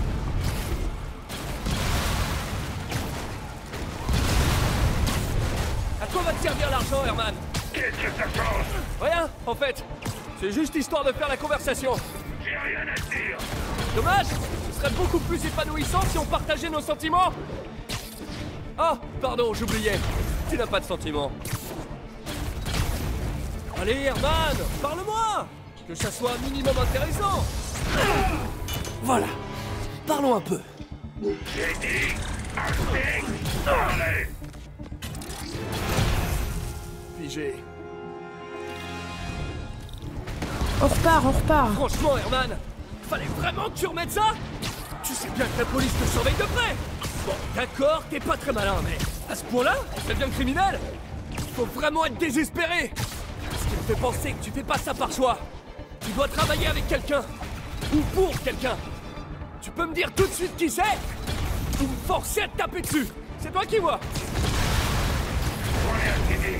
À quoi va te servir l'argent, Herman? Qu'est-ce que ça change? Rien, en fait. C'est juste histoire de faire la conversation. J'ai rien à dire. Dommage. Ce serait beaucoup plus épanouissant si on partageait nos sentiments. Ah, pardon, j'oubliais. Tu n'as pas de sentiments. Allez, Herman, parle-moi. Que ça soit un minimum intéressant. Voilà. Parlons un peu. J'ai dit assez parler. Figé. On repart, on repart. Franchement, Herman, fallait vraiment que tu remettes ça? Tu sais bien que la police te surveille de près. Bon, d'accord, t'es pas très malin, mais à ce point-là, ça devient criminel. Il faut vraiment être désespéré. Ce qui me fait penser que tu fais pas ça par choix. Tu dois travailler avec quelqu'un. Ou pour quelqu'un. Tu peux me dire tout de suite qui c'est? Ou me forcer à te taper dessus. C'est toi qui vois. On est activé.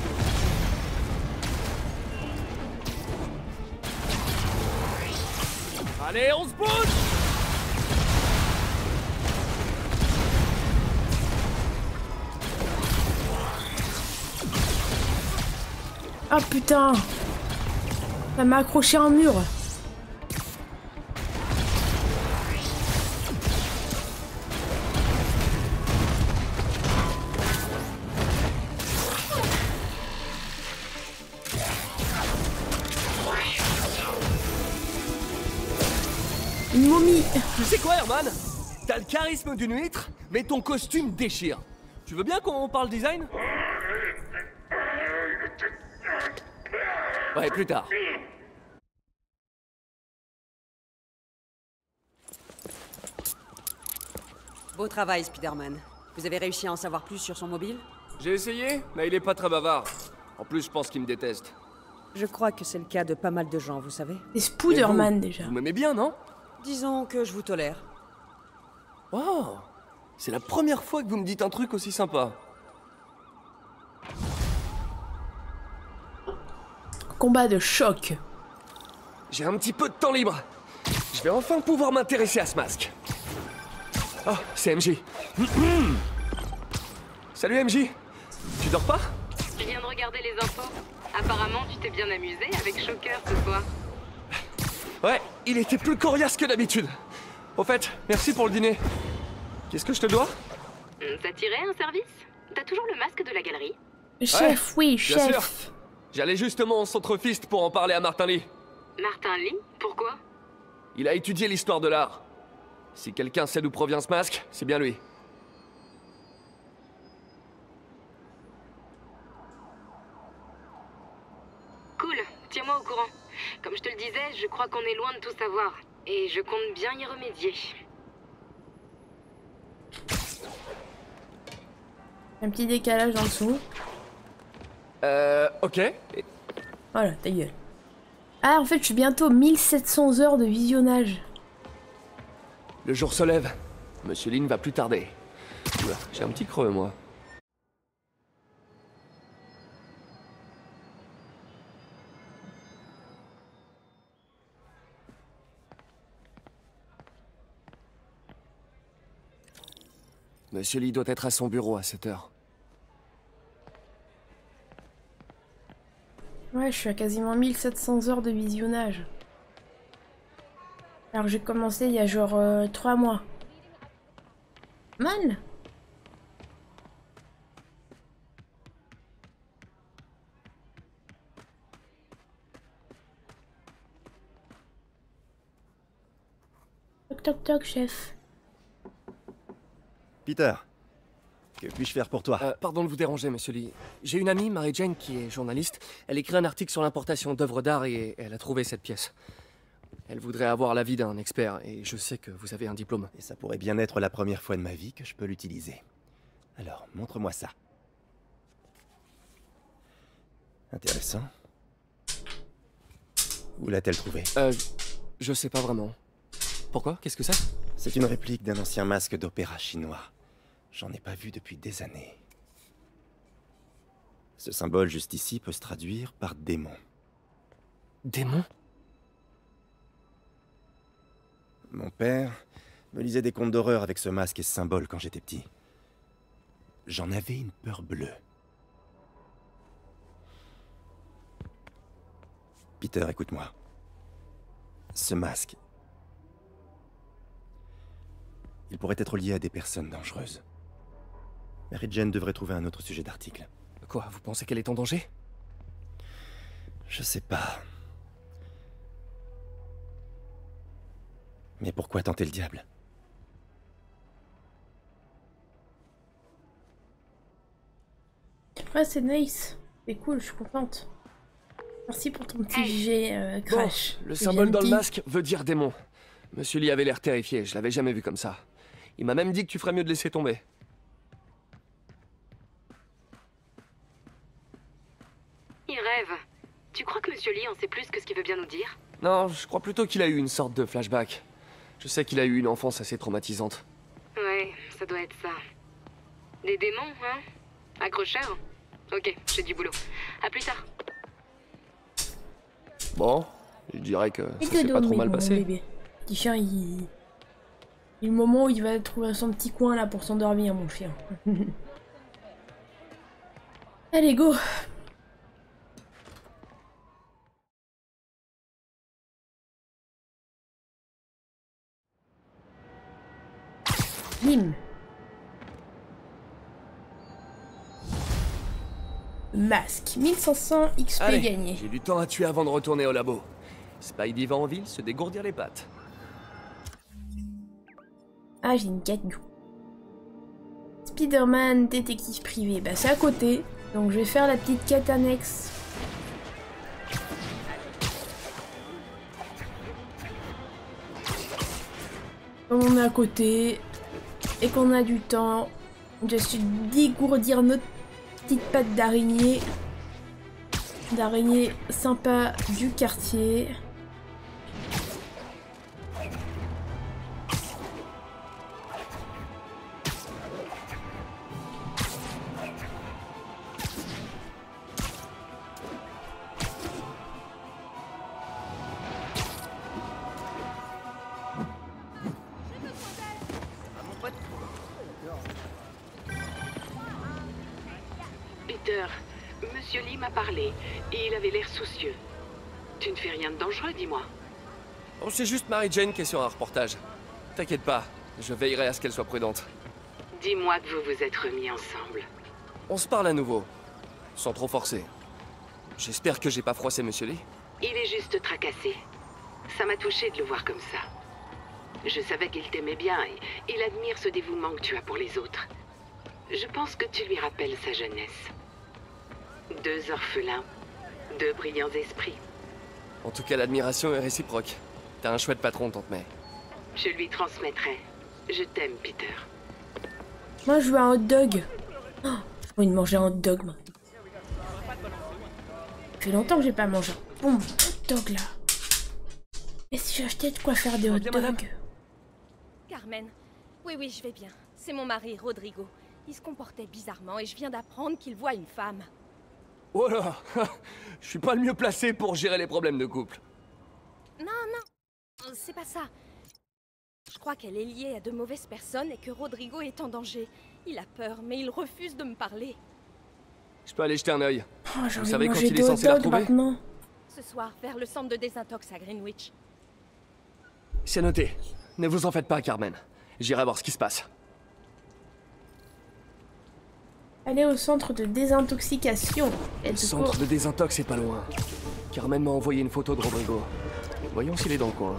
Allez, on se bouge! Ah putain! Ça m'a accroché à un mur. Une momie. Tu sais quoi, Herman? T'as le charisme d'une huître, mais ton costume déchire. Tu veux bien qu'on parle design? Ouais, plus tard. Beau travail, Spider-Man. Vous avez réussi à en savoir plus sur son mobile? J'ai essayé, mais il est pas très bavard. En plus, je pense qu'il me déteste. Je crois que c'est le cas de pas mal de gens, vous savez. C'est Spider-Man déjà. Vous m'aimez bien, non? Disons que je vous tolère. Wow! C'est la première fois que vous me dites un truc aussi sympa. Combat de choc. J'ai un petit peu de temps libre. Je vais enfin pouvoir m'intéresser à ce masque. Oh, c'est M J. Salut M J. Tu dors pas? Je viens de regarder les infos. Apparemment, tu t'es bien amusé avec Shocker ce soir. Ouais, il était plus coriace que d'habitude. Au fait, merci pour le dîner. Qu'est-ce que je te dois? Ça t'irait un service? T'as toujours le masque de la galerie? Chef, ouais, oui, bien chef. sûr. J'allais justement au centre-fist pour en parler à Martin Lee. Martin Lee? Pourquoi? Il a étudié l'histoire de l'art. Si quelqu'un sait d'où provient ce masque, c'est bien lui. Cool, tiens-moi au courant. Comme je te le disais, je crois qu'on est loin de tout savoir. Et je compte bien y remédier. Un petit décalage en dessous. Euh, ok. Voilà, ta gueule. Ah, en fait, je suis bientôt mille sept cents heures de visionnage. Le jour se lève. Monsieur Lee ne va plus tarder. Oula, j'ai un petit creux, moi. Monsieur Lee doit être à son bureau à cette heure. Ouais, je suis à quasiment mille sept cents heures de visionnage. Alors j'ai commencé il y a genre euh, trois mois. Man! Toc toc toc, chef. Peter, que puis-je faire pour toi? euh, Pardon de vous déranger, monsieur Lee. J'ai une amie, Mary Jane, qui est journaliste. Elle écrit un article sur l'importation d'œuvres d'art et elle a trouvé cette pièce. Elle voudrait avoir l'avis d'un expert, et je sais que vous avez un diplôme. Et ça pourrait bien être la première fois de ma vie que je peux l'utiliser. Alors, montre-moi ça. Intéressant. Où l'a-t-elle trouvé? Euh, je sais pas vraiment. Pourquoi? Qu'est-ce que c'est? C'est une réplique d'un ancien masque d'opéra chinois. J'en ai pas vu depuis des années. Ce symbole juste ici peut se traduire par démon. Démon? Mon père me lisait des contes d'horreur avec ce masque et ce symbole quand j'étais petit. J'en avais une peur bleue. Peter, écoute-moi. Ce masque... il pourrait être lié à des personnes dangereuses. Mary Jane devrait trouver un autre sujet d'article. Quoi, vous pensez qu'elle est en danger? Je sais pas. Mais pourquoi tenter le diable? Ouais, c'est nice. C'est cool, je suis contente. Merci pour ton petit jet, euh, Crash. Bon, le symbole dans le masque veut dire démon. Monsieur Lee avait l'air terrifié, je l'avais jamais vu comme ça. Il m'a même dit que tu ferais mieux de laisser tomber. Il rêve. Tu crois que Monsieur Lee en sait plus que ce qu'il veut bien nous dire? Non, je crois plutôt qu'il a eu une sorte de flashback. Je sais qu'il a eu une enfance assez traumatisante. Ouais, ça doit être ça. Des démons, hein? Accrocheur? Ok, j'ai du boulot. À plus tard. Bon, je dirais que ça s'est pas trop mal passé. Petit chien, il... il est le moment où il va trouver son petit coin là pour s'endormir, mon chien. Allez, go! Bim! Masque, mille cinq cents X P Allez, gagné. J'ai du temps à tuer avant de retourner au labo. Spidey va en ville se dégourdir les pattes. Ah, j'ai une quête du coup. Spider-Man, détective privé. Bah, c'est à côté. Donc, je vais faire la petite quête annexe. Comme on est à côté et qu'on a du temps, je suis dégourdir notre petite patte d'araignée. D'araignée sympa du quartier. Peter, Monsieur Lee m'a parlé et il avait l'air soucieux. Tu ne fais rien de dangereux, dis-moi. Oh, c'est juste Mary Jane qui est sur un reportage. T'inquiète pas, je veillerai à ce qu'elle soit prudente. Dis-moi que vous vous êtes remis ensemble. On se parle à nouveau, sans trop forcer. J'espère que j'ai pas froissé Monsieur Lee. Il est juste tracassé. Ça m'a touché de le voir comme ça. Je savais qu'il t'aimait bien et il admire ce dévouement que tu as pour les autres. Je pense que tu lui rappelles sa jeunesse. Deux orphelins, deux brillants esprits. En tout cas, l'admiration est réciproque. T'as un chouette patron, Tante May. Je lui transmettrai. Je t'aime, Peter. Moi, je veux un hot dog. Oh, j'ai envie de manger un hot dog, moi. Ça fait longtemps que j'ai pas mangé un bon hot dog, là. Et si j'achetais de quoi faire des hot dogs? Carmen, oui, oui, je vais bien. C'est mon mari, Rodrigo. Il se comportait bizarrement et je viens d'apprendre qu'il voit une femme. Oh là, je suis pas le mieux placé pour gérer les problèmes de couple. Non, non, c'est pas ça. Je crois qu'elle est liée à de mauvaises personnes et que Rodrigo est en danger. Il a peur, mais il refuse de me parler. Je peux aller jeter un œil. Oh, vous savez quand il est censé la retrouver? Maintenant. Ce soir, vers le centre de désintox à Greenwich. C'est noté. Ne vous en faites pas, Carmen. J'irai voir ce qui se passe. Allez au centre de désintoxication. Le centre de désintox est pas loin. Carmen m'a envoyé une photo de Rodrigo. Voyons s'il est dans le coin.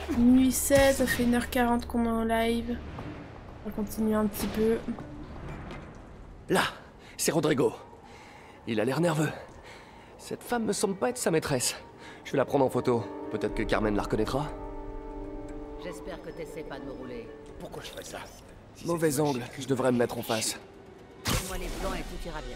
Minuit sept, ça fait une heure quarante qu'on est en live. On va continuer un petit peu. Là, c'est Rodrigo. Il a l'air nerveux. Cette femme me semble pas être sa maîtresse. Je vais la prendre en photo. Peut-être que Carmen la reconnaîtra. J'espère que t'essaies pas de me rouler. Pourquoi je ferais ça? Si Mauvais angle, je devrais me mettre en face. Donne-moi les plans et tout ira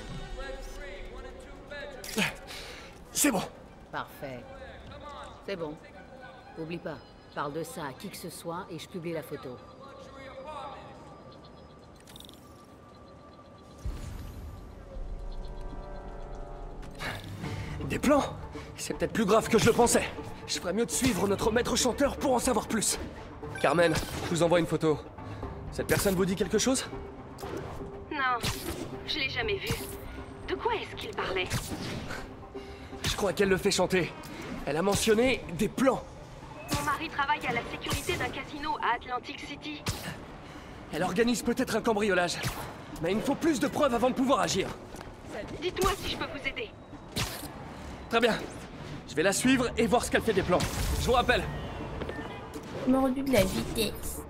bien. C'est bon. Parfait. C'est bon. Oublie pas, parle de ça à qui que ce soit et je publie la photo. Des plans? C'est peut-être plus grave que je le pensais. Je ferais mieux de suivre notre maître chanteur pour en savoir plus. Carmen, je vous envoie une photo. Cette personne vous dit quelque chose? Non, je l'ai jamais vu. De quoi est-ce qu'il parlait? Je crois qu'elle le fait chanter. Elle a mentionné des plans. Mon mari travaille à la sécurité d'un casino à Atlantic City. Elle organise peut-être un cambriolage. Mais il me faut plus de preuves avant de pouvoir agir. Dites-moi si je peux vous aider. Très bien. Je vais la suivre et voir ce qu'elle fait des plans. Je vous rappelle. Mordu de la vitesse.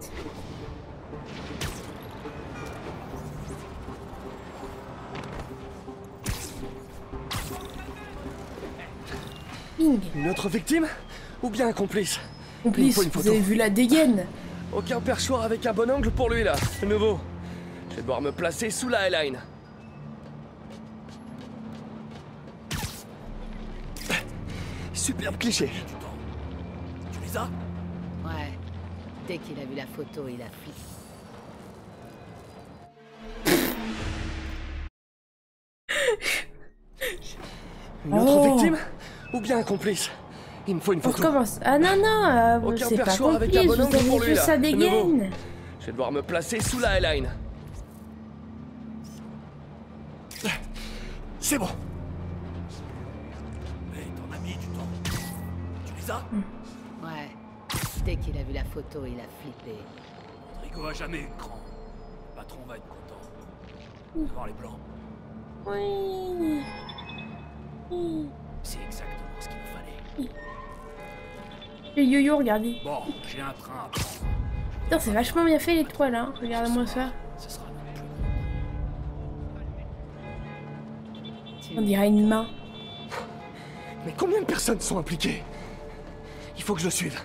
Bing. Une autre victime? Ou bien un complice? Complice, une vous avez vu la dégaine? Aucun perchoir avec un bon angle pour lui là. De nouveau. Je vais devoir me placer sous la L-line. Superbe cliché. Tu les as? Ouais. Dès qu'il a vu la photo, il a flippé. Une autre Oh. victime? Ou bien un complice? Il me faut une On photo. recommence. Ah non, non, euh, Aucun c'est pas perchoir avec complice, un bon vous angle pour avez lui vu là. sa De nouveau. dégaine. Je vais devoir me placer sous la L-line. C'est bon. Mais ton ami, tu t'en... Tu les as? Ouais. Dès qu'il a vu la photo, il a flippé. Rodrigo a jamais eu de cran. Le patron va être content. Voir les blancs. Oui. Oui. C'est exactement ce qu'il nous fallait. Le yo-yo, regardez. Bon, j'ai un train à prendre. Putain, c'est vachement bien fait l'étoile, hein. Regardez-moi ça. Ce sera notre On dirait une main. Mais combien de personnes sont impliquées? Il faut que je le suive.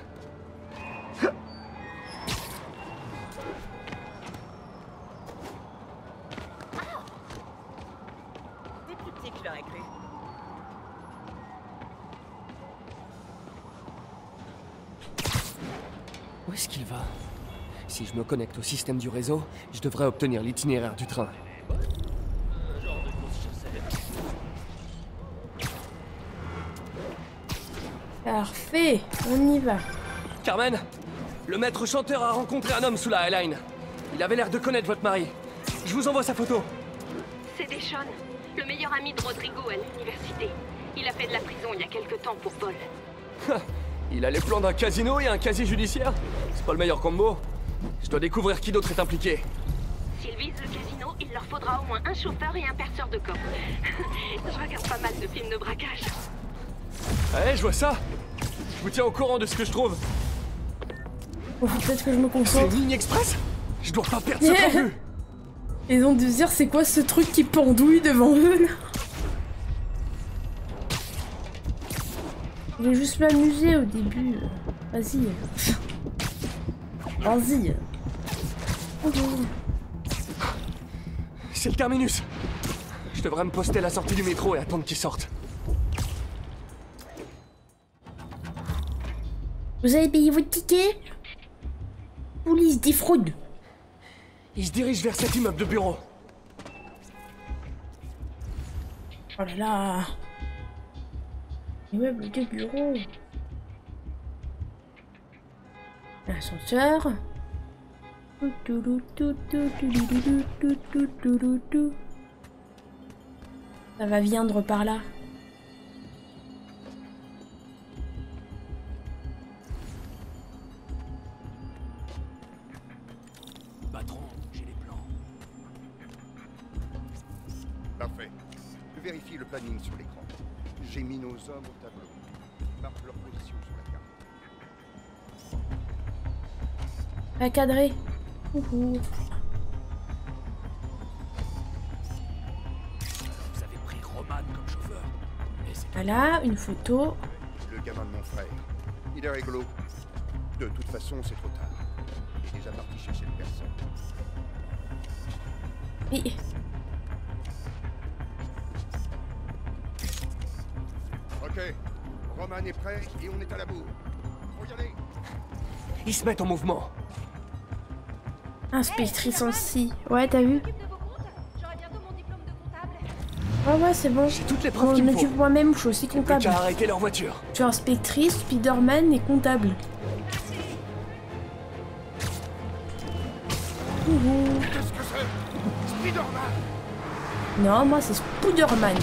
T'es plus petit que je l'aurais cru. Où est-ce qu'il va? Si je me connecte au système du réseau, je devrais obtenir l'itinéraire du train. Parfait, on y va. Carmen, le maître chanteur a rencontré un homme sous la L-line. Il avait l'air de connaître votre mari. Je vous envoie sa photo. C'est Deshawn, le meilleur ami de Rodrigo à l'université. Il a fait de la prison il y a quelque temps pour vol. Il a les plans d'un casino et un casier judiciaire. C'est pas le meilleur combo. Je dois découvrir qui d'autre est impliqué. S'ils visent le casino, il leur faudra au moins un chauffeur et un perceur de coffre. Je regarde pas mal de films de braquage. Ouais, je vois ça. Je vous tiens au courant de ce que je trouve. Bon, faut peut-être que je me C'est concentre. une ligne express? Je dois pas perdre cette revue. Ils ont dû se dire, c'est quoi ce truc qui pendouille devant eux, là? Je vais juste m'amuser au début. Vas-y. Vas-y. C'est le terminus. Je devrais me poster à la sortie du métro et attendre qu'il sorte. Vous avez payé votre ticket? Police des fraudes. Il se dirige vers cet immeuble de bureau. Oh là là. Immeuble de bureau. L'ascenseur. Ça va viendre par là. Patron, j'ai les plans. Parfait. Vérifie le planning sur l'écran. J'ai mis nos hommes au tableau. Marque leur position sur la carte. À cadrer. Ouhou. Vous avez pris Roman comme chauffeur. Voilà, une photo. Le gamin de mon frère. Il est rigolo. De toute façon, c'est trop tard. Il est déjà parti chercher une personne. Oui. Ok. Roman est prêt et on est à la bourre. Faut y aller. Ils se mettent en mouvement. Inspectrice en scie. Ouais, t'as vu? Ouais, ouais, c'est bon. J'ai toutes les preuves Bon, qu'il je me m'occupe faut. moi-même, je suis aussi comptable. J'ai arrêté leur voiture. Je suis inspectrice, Spider-Man et comptable. Ouhou. Qu'est-ce que c'est? Spider-Man. Non, moi c'est Spider-Man.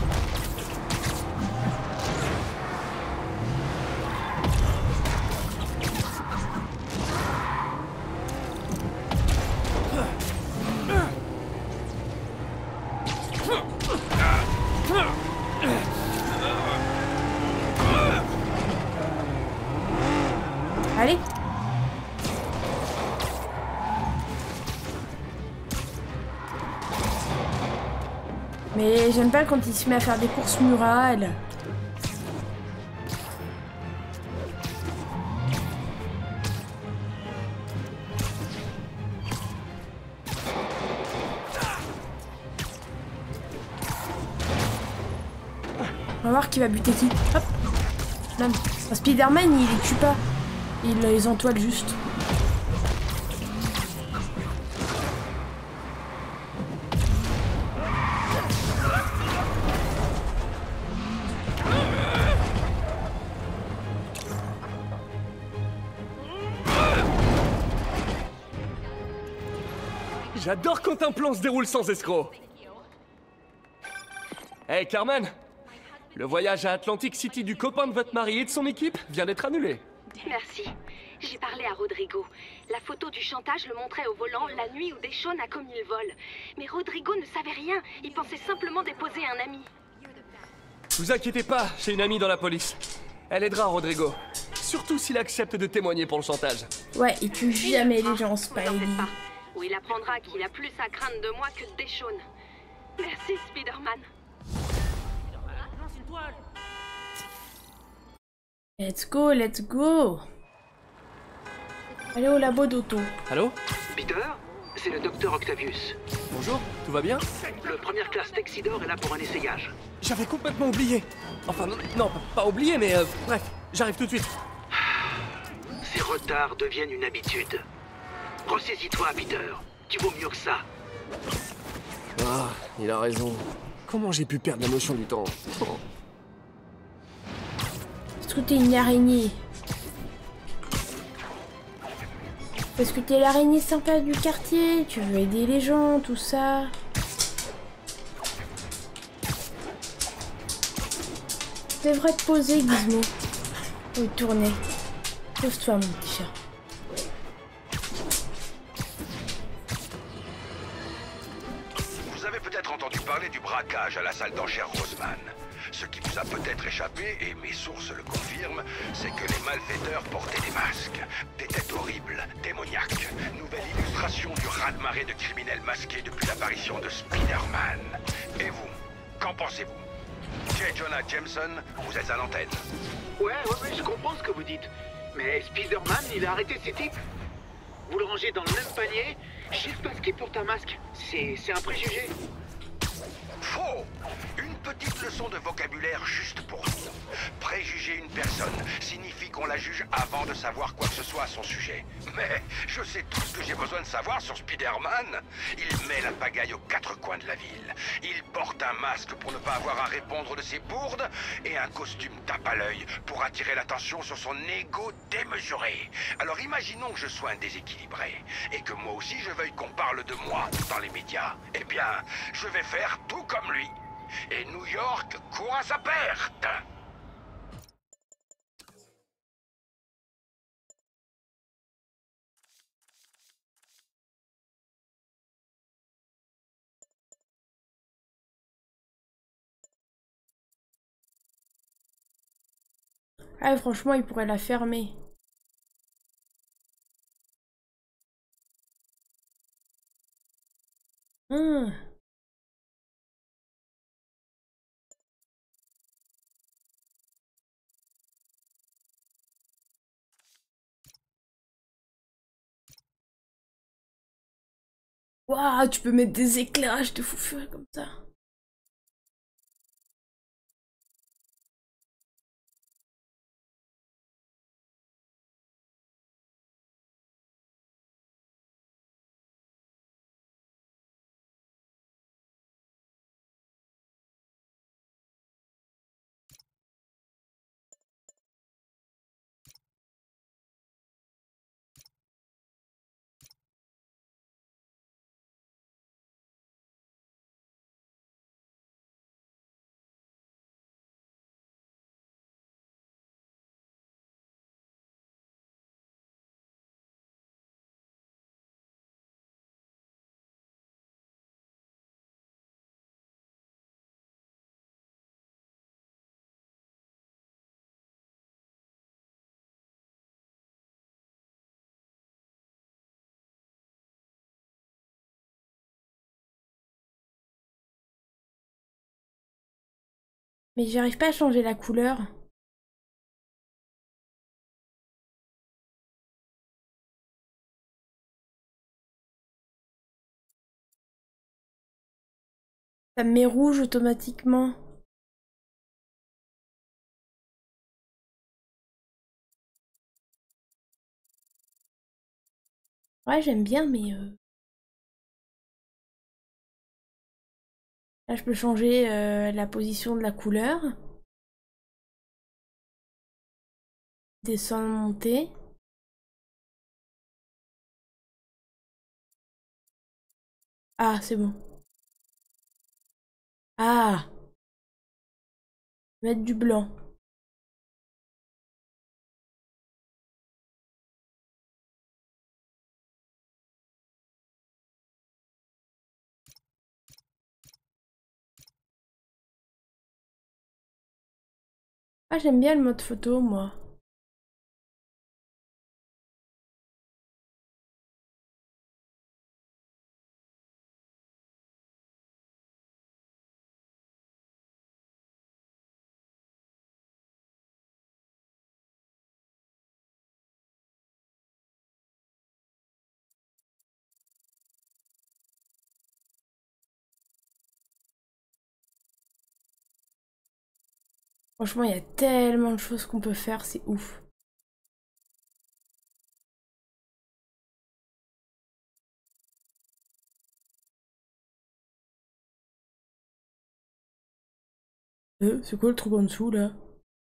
Allez. Mais j'aime pas quand il se met à faire des courses murales. On va voir qui va buter qui. Hop. Non. Un Spider-Man, il les tue pas. Il les entoile juste. J'adore quand un plan se déroule sans escroc. Hey Carmen, le voyage à Atlantic City du copain de votre mari et de son équipe vient d'être annulé. Merci. J'ai parlé à Rodrigo. La photo du chantage le montrait au volant la nuit où Deshawn a commis le vol. Mais Rodrigo ne savait rien. Il pensait simplement déposer un ami. Vous inquiétez pas, j'ai une amie dans la police. Elle aidera Rodrigo. Surtout s'il accepte de témoigner pour le chantage. Ouais, il tue jamais les gens, Spidey. Où il apprendra qu'il a plus à craindre de moi que de Deshawn. Merci, Spider-Man. Let's go, let's go. Allez au labo d'auto. Allô? Peter, c'est le docteur Octavius. Bonjour, tout va bien? Le première classe Texidor est là pour un essayage. J'avais complètement oublié. Enfin, non, non pas oublié, mais euh, bref, j'arrive tout de suite. Ces retards deviennent une habitude. Ressaisis-toi, Peter. Tu vaux mieux que ça. Ah, il a raison. Comment j'ai pu perdre la notion du temps? Oh. Parce que t'es une araignée. Parce que t'es l'araignée sympa du quartier. Tu veux aider les gens, tout ça. Tu devrais te poser, Gizmo. Oui, tourner. Pose-toi, mon petit chat. Vous avez peut-être entendu parler du braquage à la salle d'enchères Roseman. Ce qui vous a peut-être échappé, et mes sources le confirment, c'est que les malfaiteurs portaient des masques. Des têtes horribles, démoniaques. Nouvelle illustration du raz-de-marée de criminels masqués depuis l'apparition de Spider-Man. Et vous, qu'en pensez-vous? J. Jonah Jameson, vous êtes à l'antenne. Ouais, ouais, ouais, je comprends ce que vous dites. Mais Spider-Man, il a arrêté ces types. Vous le rangez dans le même panier, juste parce qu'il porte un masque. C'est c'est un préjugé. Faux! Une petite leçon de vocabulaire juste pour vous. Préjuger une personne signifie qu'on la juge avant de savoir quoi que ce soit à son sujet. Mais je sais tout ce que j'ai besoin de savoir sur Spider-Man. Il met la pagaille aux quatre coins de la ville. Il porte un masque pour ne pas avoir à répondre de ses bourdes et un costume tape à l'œil pour attirer l'attention sur son ego démesuré. Alors imaginons que je sois un déséquilibré et que moi aussi je veuille qu'on parle de moi dans les médias. Eh bien, je vais faire tout comme lui. Et New York court à sa perte. Ah, franchement, il pourrait la fermer. Ah. Waouh, tu peux mettre des éclairages de fou furieux comme ça. Mais j'arrive pas à changer la couleur. Ça me met rouge automatiquement. Ouais, j'aime bien, mais... Euh... Là, je peux changer euh, la position de la couleur. Descendre, monter. Ah, c'est bon. Ah! Mettre du blanc. Ah, j'aime bien le mode photo, moi. Franchement, il y a tellement de choses qu'on peut faire, c'est ouf. Euh, c'est quoi le truc en dessous, là?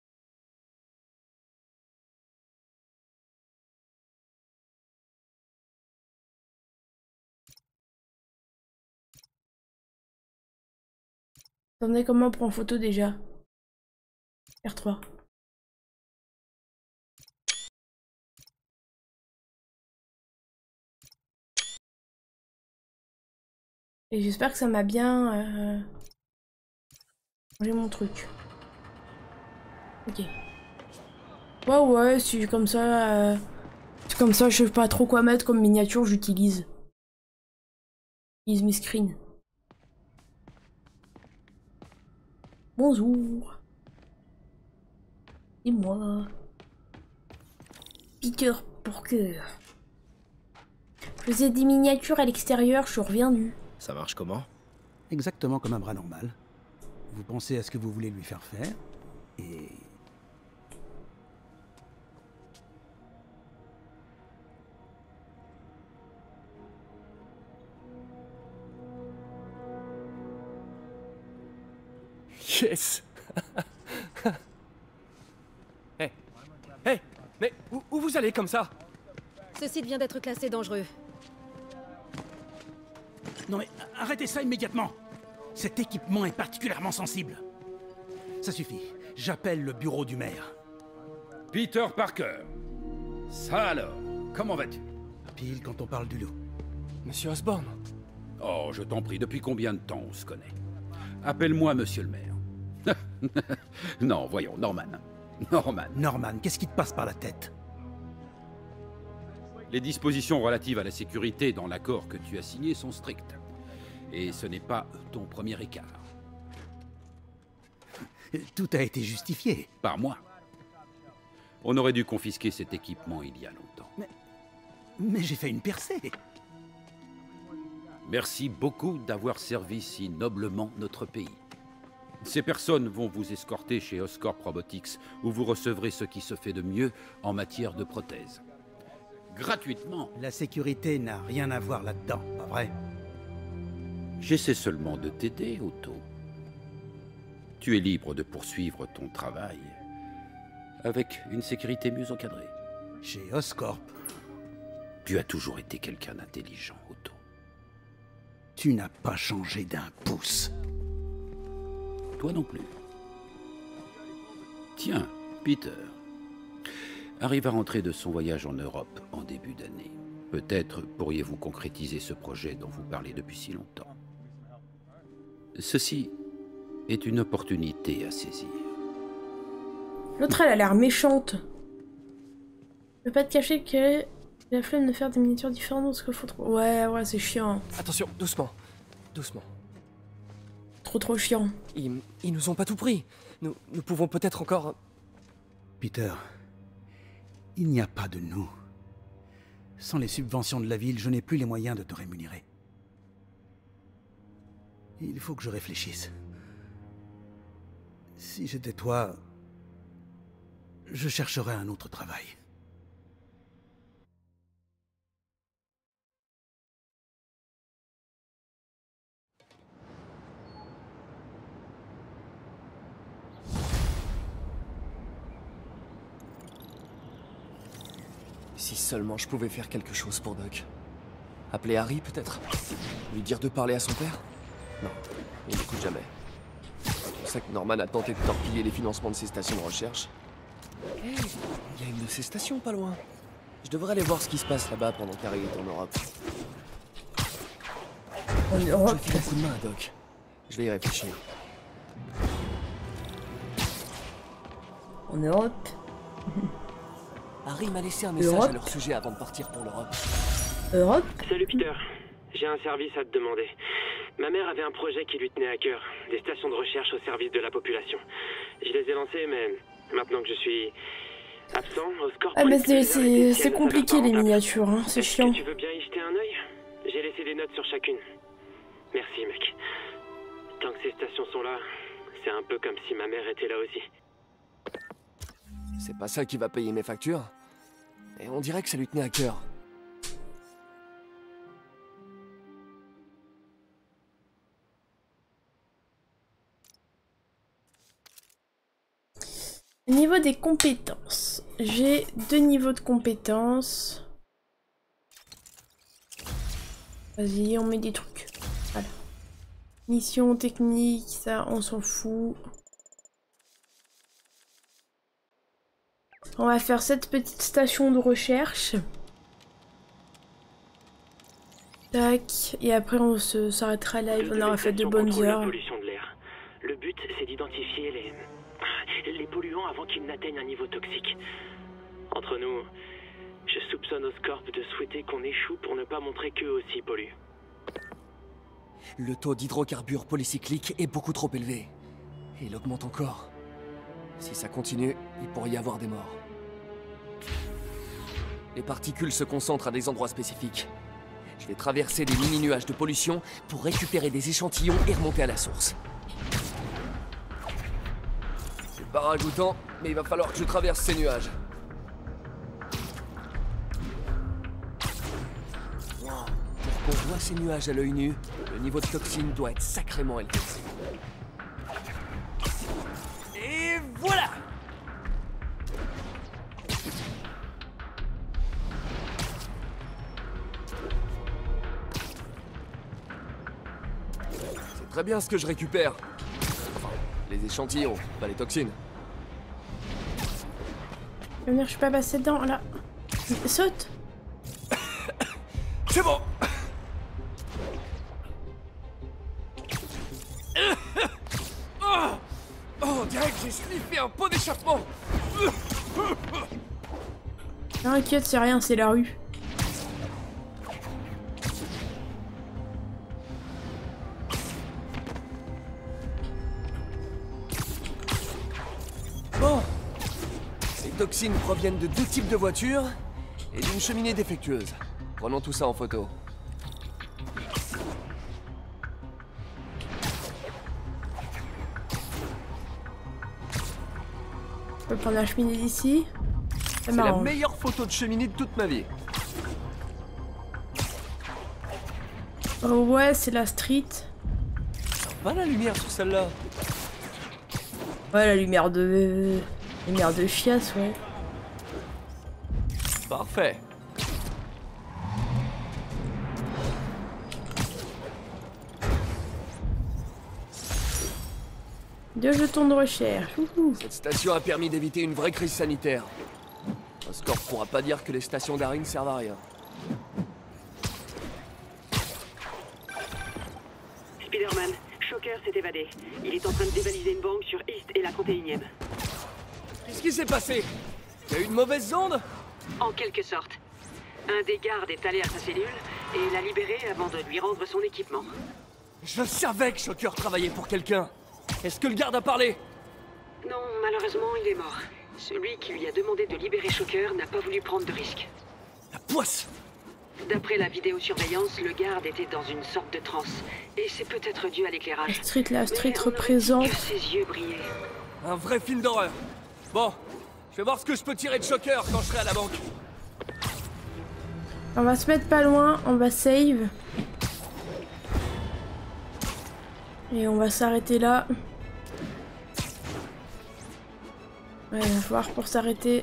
Attendez, comment on prend photo déjà? R trois. Et j'espère que ça m'a bien... Euh... J'ai mon truc. Ok. Ouais, ouais, si comme ça... Euh... C'est comme ça, je sais pas trop quoi mettre comme miniature, j'utilise. J'utilise mes screens. Bonjour. Et moi. Peter Parker. Je faisais des miniatures à l'extérieur, je suis revenu. Ça marche comment? Exactement comme un bras normal. Vous pensez à ce que vous voulez lui faire faire, et... Yes. Hé, hey, mais où, où vous allez comme ça? Ce site vient d'être classé dangereux. Non mais arrêtez ça immédiatement. Cet équipement est particulièrement sensible. Ça suffit. J'appelle le bureau du maire. Peter Parker. Ça alors, comment vas-tu? Pile quand on parle du loup. Monsieur Osborn. Oh, je t'en prie, depuis combien de temps on se connaît? Appelle-moi monsieur le maire. Non, voyons, Norman. Norman. Norman, qu'est-ce qui te passe par la tête? Les dispositions relatives à la sécurité dans l'accord que tu as signé sont strictes. Et ce n'est pas ton premier écart. Tout a été justifié par moi. On aurait dû confisquer cet équipement il y a longtemps. Mais, mais j'ai fait une percée. Merci beaucoup d'avoir servi si noblement notre pays. Ces personnes vont vous escorter chez Oscorp Robotics, où vous recevrez ce qui se fait de mieux en matière de prothèses. Gratuitement. La sécurité n'a rien à voir là-dedans, pas vrai? J'essaie seulement de t'aider, Otto. Tu es libre de poursuivre ton travail avec une sécurité mieux encadrée. Chez Oscorp. Tu as toujours été quelqu'un d'intelligent, Otto. Tu n'as pas changé d'un pouce. Toi non plus. Tiens, Peter arrive à rentrer de son voyage en Europe en début d'année. Peut-être pourriez-vous concrétiser ce projet dont vous parlez depuis si longtemps. Ceci est une opportunité à saisir. L'autre, elle a l'air méchante. Je peux pas te cacher que la flemme de faire des miniatures différentes dans ce qu'il faut trop. Ouais, ouais, c'est chiant. Attention, doucement. Doucement. Trop trop chiant. Ils, ils nous ont pas tout pris. Nous, nous pouvons peut-être encore... Peter, il n'y a pas de nous. Sans les subventions de la ville, je n'ai plus les moyens de te rémunérer. Il faut que je réfléchisse. Si j'étais toi, je chercherais un autre travail. Si seulement je pouvais faire quelque chose pour Doc. Appeler Harry, peut-être? Lui dire de parler à son père? Non, il n'écoute jamais. On sait que Norman a tenté de torpiller les financements de ses stations de recherche. Hé, hey, il y a une de ces stations pas loin. Je devrais aller voir ce qui se passe là-bas pendant qu'Harry est en Europe. En Europe? Je file un coup de main à Doc. Je vais y réfléchir. En Europe? Harry m'a laissé un message Europe? à leur sujet avant de partir pour l'Europe. Europe? Salut Peter, j'ai un service à te demander. Ma mère avait un projet qui lui tenait à cœur, des stations de recherche au service de la population. Je les ai lancées, mais maintenant que je suis absent, Oscorp... Ah mais c'est compliqué les miniatures, hein, c'est chiant. Tu veux bien y jeter un œil? J'ai laissé des notes sur chacune. Merci mec. Tant que ces stations sont là, c'est un peu comme si ma mère était là aussi. C'est pas ça qui va payer mes factures. Et on dirait que ça lui tenait à cœur. Niveau des compétences. J'ai deux niveaux de compétences. Vas-y, on met des trucs. Voilà. Mission technique, ça, on s'en fout. On va faire cette petite station de recherche. Tac. Et après, on se s'arrêtera live. On aura fait de bonnes heures. La pollution de l'air. Le but, c'est d'identifier les... les polluants avant qu'ils n'atteignent un niveau toxique. Entre nous, je soupçonne Oscorp de souhaiter qu'on échoue pour ne pas montrer qu'eux aussi polluent. Le taux d'hydrocarbures polycycliques est beaucoup trop élevé. Et il augmente encore. Si ça continue, il pourrait y avoir des morts. Les particules se concentrent à des endroits spécifiques. Je vais traverser des mini-nuages de pollution pour récupérer des échantillons et remonter à la source. C'est pas ragoûtant, mais il va falloir que je traverse ces nuages. Wow. Pour qu'on voit ces nuages à l'œil nu, le niveau de toxine doit être sacrément élevé. Et voilà! C'est très bien ce que je récupère. Enfin, les échantillons, pas les toxines. Je suis pas passé dedans, là. Saute! C'est bon! Oh, on dirait que j'ai sniffé un pot d'échappement. T'inquiète, c'est rien, c'est la rue. toxines proviennent de deux types de voitures et d'une cheminée défectueuse. Prenons tout ça en photo. Je peux prendre la cheminée d'ici. C'est la meilleure photo de cheminée de toute ma vie. Oh ouais, c'est la street. Pas la lumière sur celle-là. Ouais, la lumière de... lumière de chiasse, ouais. Parfait. Deux jetons de recherche. Ouhou. Cette station a permis d'éviter une vraie crise sanitaire. Oscorp pourra pas dire que les stations d'Aring servent à rien. Spider-Man, Shocker s'est évadé. Il est en train de dévaliser une banque sur East et la trente et unième. Qu'est-ce qui s'est passé? Il y a eu une mauvaise onde? En quelque sorte. Un des gardes est allé à sa cellule et l'a libéré avant de lui rendre son équipement. Je savais que Shocker travaillait pour quelqu'un. Est-ce que le garde a parlé? Non, malheureusement, il est mort. Celui qui lui a demandé de libérer Shocker n'a pas voulu prendre de risque. La poisse! D'après la vidéosurveillance, le garde était dans une sorte de transe. Et c'est peut-être dû à l'éclairage. La street, la street représente... Ses yeux brillaient. Un vrai film d'horreur. Bon, je vais voir ce que je peux tirer de Shocker quand je serai à la banque. On va se mettre pas loin, on va save. Et on va s'arrêter là. Ouais, il va falloir pour s'arrêter.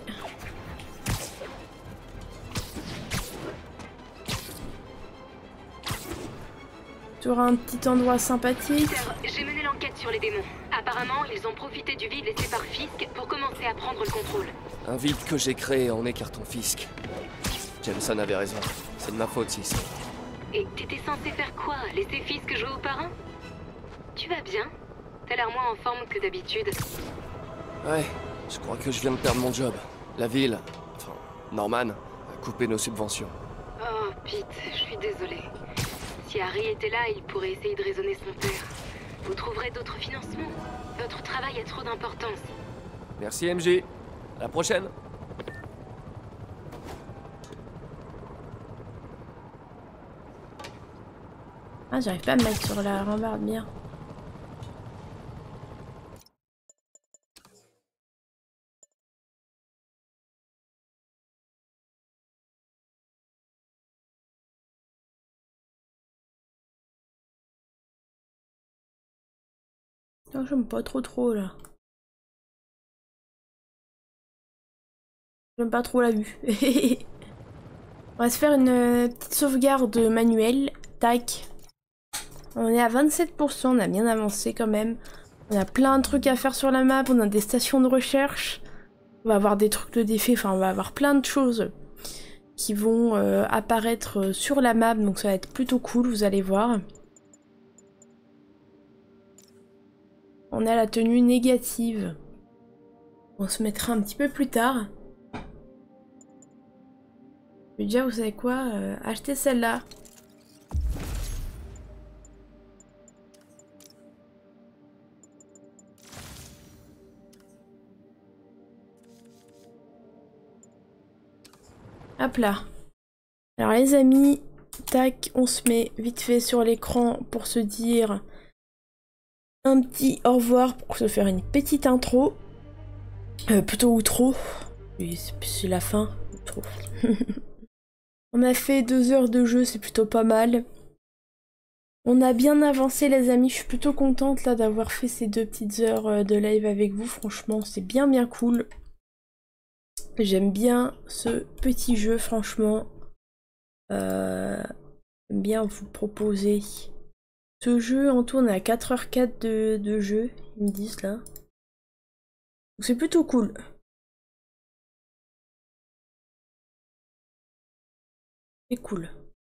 Tu auras un petit endroit sympathique. J'ai mené l'enquête sur les démons. Apparemment, ils ont profité du vide laissé par Fisk pour commencer à prendre le contrôle. Un vide que j'ai créé en écartant Fisk. Jameson avait raison. C'est de ma faute si c'est... Et t'étais censé faire quoi? Laisser Fisk jouer au parrain? Tu vas bien? T'as l'air moins en forme que d'habitude. Ouais, je crois que je viens de perdre mon job. La ville, enfin, Norman, a coupé nos subventions. Oh, Pete, je suis désolée. Si Harry était là, il pourrait essayer de raisonner son père. Vous trouverez d'autres financements. Votre travail a trop d'importance. Merci M J. À la prochaine. Ah, j'arrive pas à me mettre sur la rambarde bien. Non, j'aime pas trop trop là. J'aime pas trop la vue. On va se faire une euh, petite sauvegarde manuelle. Tac. On est à vingt-sept pour cent, on a bien avancé quand même. On a plein de trucs à faire sur la map, on a des stations de recherche. On va avoir des trucs de défait, enfin on va avoir plein de choses qui vont euh, apparaître sur la map. Donc ça va être plutôt cool, vous allez voir. On a la tenue négative. On se mettra un petit peu plus tard. Mais déjà, vous savez quoi, euh, achetez celle-là. Hop là. Alors les amis, tac, on se met vite fait sur l'écran pour se dire un petit au revoir, pour se faire une petite intro. Euh, plutôt outro. C'est la fin. Outro. On a fait deux heures de jeu, c'est plutôt pas mal. On a bien avancé les amis, je suis plutôt contente là d'avoir fait ces deux petites heures de live avec vous. Franchement, c'est bien bien cool. J'aime bien ce petit jeu, franchement. Euh, j'aime bien vous proposer ce jeu. En tout, on est à quatre heures quatre de, de jeu, ils me disent là. C'est plutôt cool. C'est cool.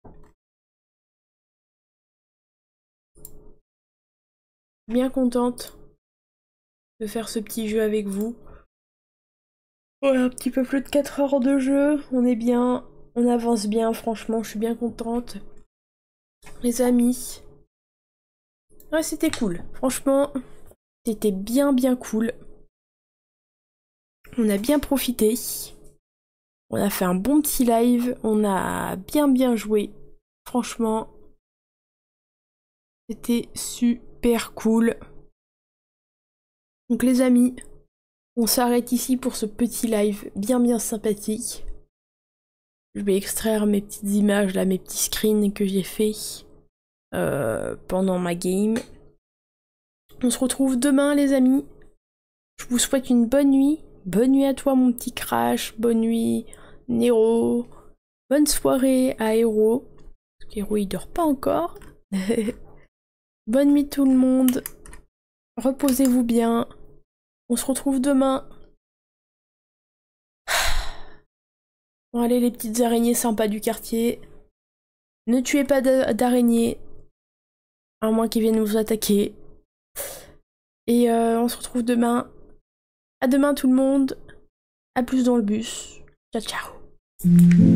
Bien contente de faire ce petit jeu avec vous. Ouais, un petit peu plus de quatre heures de jeu, on est bien, on avance bien, franchement, je suis bien contente. Les amis. Ouais, c'était cool, franchement, c'était bien bien cool. On a bien profité. On a fait un bon petit live. On a bien bien joué. Franchement, c'était super cool. Donc les amis, on s'arrête ici pour ce petit live bien bien sympathique. Je vais extraire mes petites images, là, mes petits screens que j'ai fait euh, pendant ma game. On se retrouve demain les amis. Je vous souhaite une bonne nuit. Bonne nuit à toi mon petit Crash. Bonne nuit Nero. Bonne soirée à Hero. Parce qu'Hero il dort pas encore. Bonne nuit tout le monde. Reposez-vous bien. On se retrouve demain. Bon allez les petites araignées sympas du quartier. Ne tuez pas d'araignées. À moins qu'ils viennent vous attaquer. Et euh, on se retrouve demain. À demain tout le monde. À plus dans le bus. Ciao ciao.